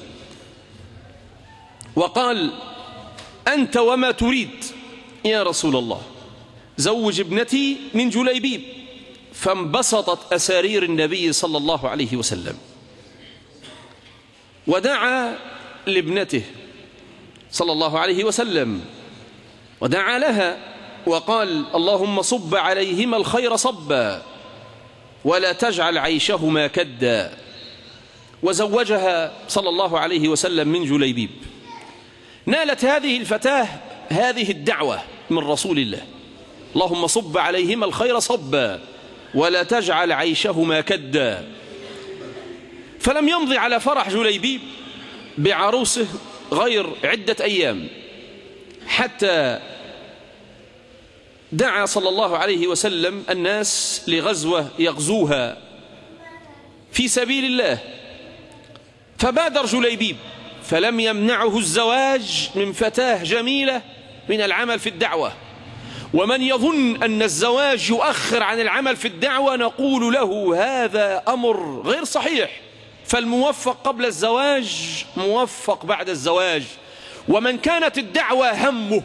B: وقال: أنت وما تريد يا رسول الله، زوج ابنتي من جليبيب. فانبسطت أسارير النبي صلى الله عليه وسلم، ودعا لابنته صلى الله عليه وسلم، ودعا لها وقال: اللهم صب عليهما الخير صبا ولا تجعل عيشهما كدا. وزوجها صلى الله عليه وسلم من جليبيب. نالت هذه الفتاة هذه الدعوة من رسول الله: اللهم صب عليهما الخير صبا ولا تجعل عيشهما كدا. فلم يمضي على فرح جليبيب بعروسه غير عدة أيام حتى دعا صلى الله عليه وسلم الناس لغزوة يغزوها في سبيل الله. فبادر جليبيب، فلم يمنعه الزواج من فتاة جميلة من العمل في الدعوة. ومن يظن أن الزواج يؤخر عن العمل في الدعوة نقول له هذا أمر غير صحيح. فالموفق قبل الزواج موفق بعد الزواج. ومن كانت الدعوة همه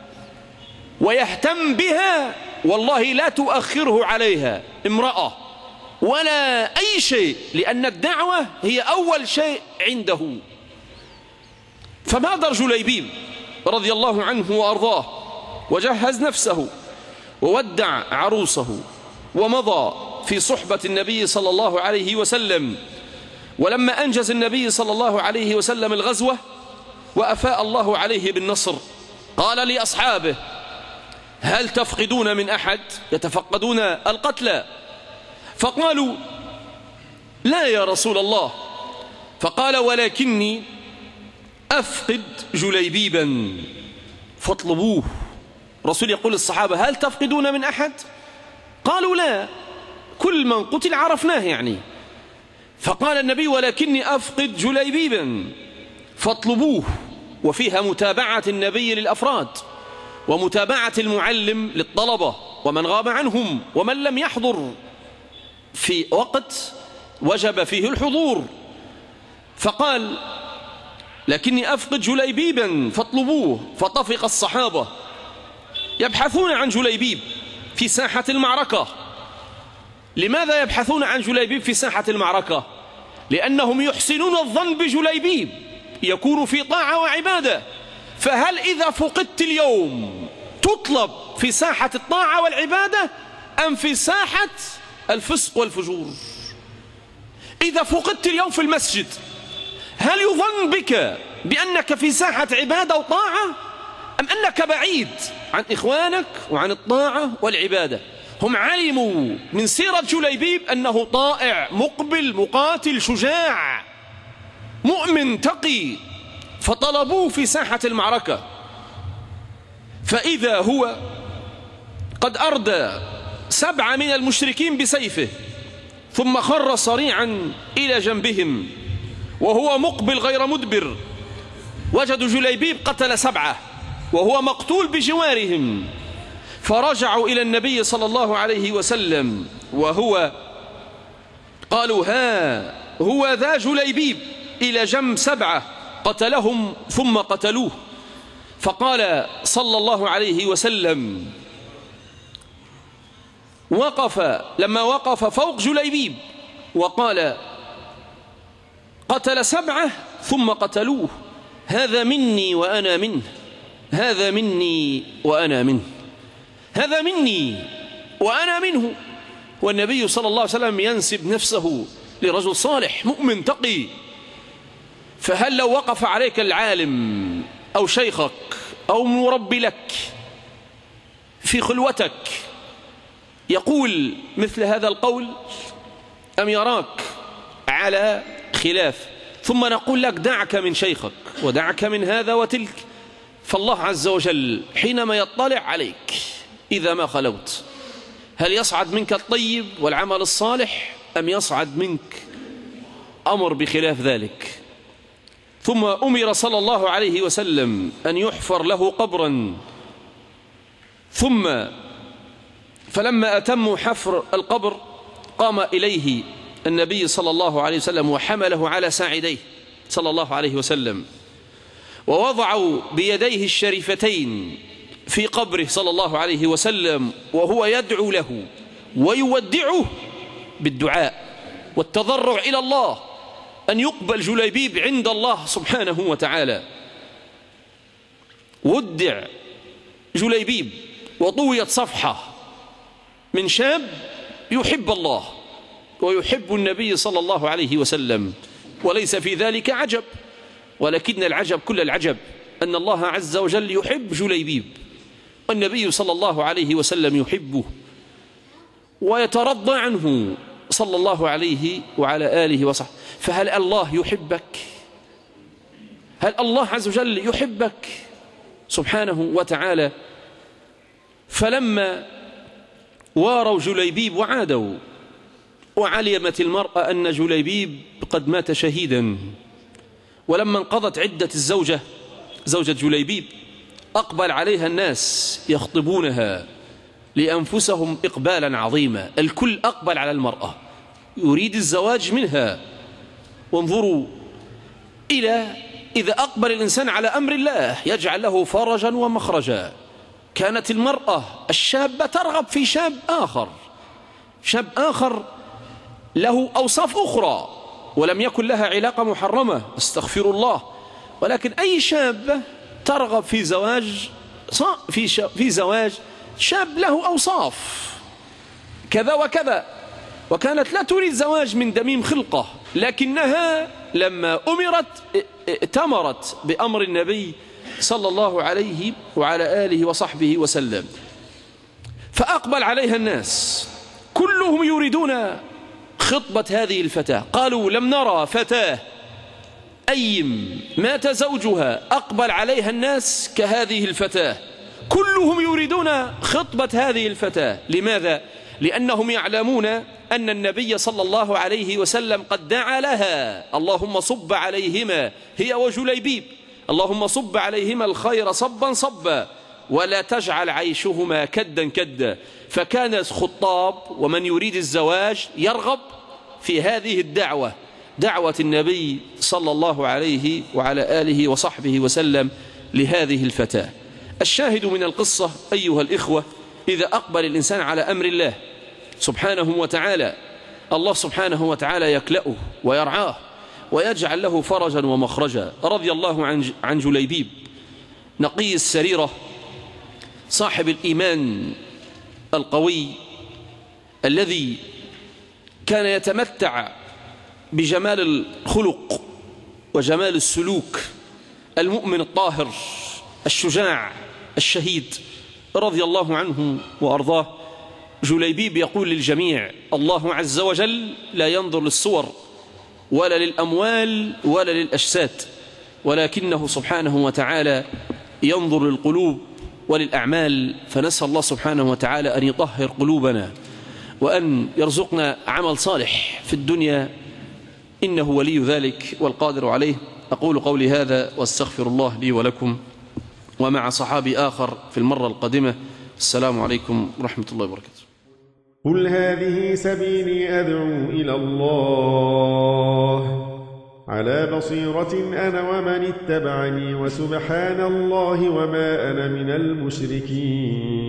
B: ويهتم بها والله لا تؤخره عليها امرأة ولا أي شيء، لأن الدعوة هي أول شيء عنده. فبادر جليبيب رضي الله عنه وأرضاه وجهز نفسه وودع عروسه ومضى في صحبة النبي صلى الله عليه وسلم. ولما أنجز النبي صلى الله عليه وسلم الغزوة وأفاء الله عليه بالنصر قال لأصحابه: هل تفقدون من أحد؟ يتفقدون القتلى. فقالوا لا يا رسول الله. فقال ولكني أفقد جليبيبا فاطلبوه. الرسول يقول للصحابة هل تفقدون من أحد؟ قالوا لا، كل من قتل عرفناه يعني. فقال النبي ولكني أفقد جليبيبا فاطلبوه، وفيها متابعة النبي للأفراد ومتابعة المعلم للطلبة ومن غاب عنهم ومن لم يحضر في وقت وجب فيه الحضور. فقال لكني أفقد جليبيبا فاطلبوه. فطفق الصحابة يبحثون عن جليبيب في ساحة المعركة. لماذا يبحثون عن جليبيب في ساحة المعركة؟ لأنهم يحسنون الظن بجليبيب، يكون في طاعة وعبادة. فهل إذا فقدت اليوم تطلب في ساحة الطاعة والعبادة أم في ساحة الفسق والفجور؟ إذا فقدت اليوم في المسجد هل يظن بك بأنك في ساحة عبادة وطاعة أم أنك بعيد عن إخوانك وعن الطاعة والعبادة؟ هم علموا من سيرة جليبيب أنه طائع مقبل مقاتل شجاع مؤمن تقي، فطلبوه في ساحة المعركة. فإذا هو قد أردى 7 من المشركين بسيفه ثم خر صريعا إلى جنبهم وهو مقبل غير مدبر. وجدوا جليبيب قتل 7 وهو مقتول بجوارهم، فرجعوا إلى النبي صلى الله عليه وسلم وهو قالوا ها هو ذا جليبيب إلى جنب 7 قتلهم ثم قتلوه. فقال صلى الله عليه وسلم لما وقف فوق جليبيب وقال قتل 7 ثم قتلوه، هذا مني وأنا منه، هذا مني وأنا منه، هذا مني وأنا منه. والنبي صلى الله عليه وسلم ينسب نفسه لرجل صالح مؤمن تقي. فهل لو وقف عليك العالم أو شيخك أو مربي لك في خلوتك يقول مثل هذا القول أم يراك على خلاف، ثم نقول لك دعك من شيخك ودعك من هذا وتلك، فالله عز وجل حينما يطلع عليك إذا ما خلوت هل يصعد منك الطيب والعمل الصالح أم يصعد منك أمر بخلاف ذلك؟ ثم أمر صلى الله عليه وسلم أن يحفر له قبرا، فلما أتموا حفر القبر قام إليه النبي صلى الله عليه وسلم وحمله على ساعديه صلى الله عليه وسلم، ووضعوا بيديه الشريفتين في قبره صلى الله عليه وسلم وهو يدعو له ويودعه بالدعاء والتضرع إلى الله أن يقبل جليبيب عند الله سبحانه وتعالى. ودع جليبيب وطويت صفحة من شاب يحب الله ويحب النبي صلى الله عليه وسلم، وليس في ذلك عجب، ولكن العجب كل العجب أن الله عز وجل يحب جليبيب والنبي صلى الله عليه وسلم يحبه ويترضى عنه صلى الله عليه وعلى آله وصحبه. فهل الله يحبك؟ هل الله عز وجل يحبك سبحانه وتعالى؟ فلما واروا جليبيب وعادوا وعلمت المرأة أن جليبيب قد مات شهيدا، ولما انقضت عدة زوجة جليبيب أقبل عليها الناس يخطبونها لأنفسهم إقبالا عظيما، الكل أقبل على المرأة يريد الزواج منها. وانظروا إلى إذا أقبل الإنسان على أمر الله يجعل له فرجا ومخرجا. كانت المرأة الشابة ترغب في شاب آخر له أوصاف أخرى ولم يكن لها علاقة محرمة، استغفر الله، ولكن أي شابة ترغب في زواج شاب له أوصاف كذا وكذا، وكانت لا تريد زواج من دميم خلقة، لكنها لما ائتمرت بأمر النبي صلى الله عليه وعلى آله وصحبه وسلم فأقبل عليها الناس، كل كلهم يريدون خطبة هذه الفتاة. قالوا لم نرى فتاة أيم مات زوجها أقبل عليها الناس كهذه الفتاة، كلهم يريدون خطبة هذه الفتاة. لماذا؟ لأنهم يعلمون أن النبي صلى الله عليه وسلم قد دعا لها: اللهم صب عليهما، هي وجليبيب، اللهم صب عليهما الخير صبا صبا ولا تجعل عيشهما كدا كدا. فكان الخطاب ومن يريد الزواج يرغب في هذه الدعوة، دعوة النبي صلى الله عليه وعلى آله وصحبه وسلم لهذه الفتاة. الشاهد من القصة أيها الإخوة، إذا أقبل الإنسان على أمر الله سبحانه وتعالى، الله سبحانه وتعالى يكلأه ويرعاه ويجعل له فرجا ومخرجا. رضي الله عن جليبيب نقي السريرة صاحب الإيمان القوي الذي كان يتمتع بجمال الخلق وجمال السلوك، المؤمن الطاهر الشجاع الشهيد رضي الله عنه وأرضاه. جليبيب يقول للجميع: الله عز وجل لا ينظر للصور ولا للأموال ولا للأجساد، ولكنه سبحانه وتعالى ينظر للقلوب وللأعمال. فنسأل الله سبحانه وتعالى أن يطهر قلوبنا وأن يرزقنا عمل صالح في الدنيا، إنه ولي ذلك والقادر عليه. أقول قولي هذا واستغفر الله لي ولكم، ومع صحابي آخر في المرة القادمة. السلام عليكم ورحمة الله وبركاته.
C: قل هذه سبيلي أدعو إلى الله على بصيرة أنا ومن اتبعني، وسبحان الله وما أنا من المشركين.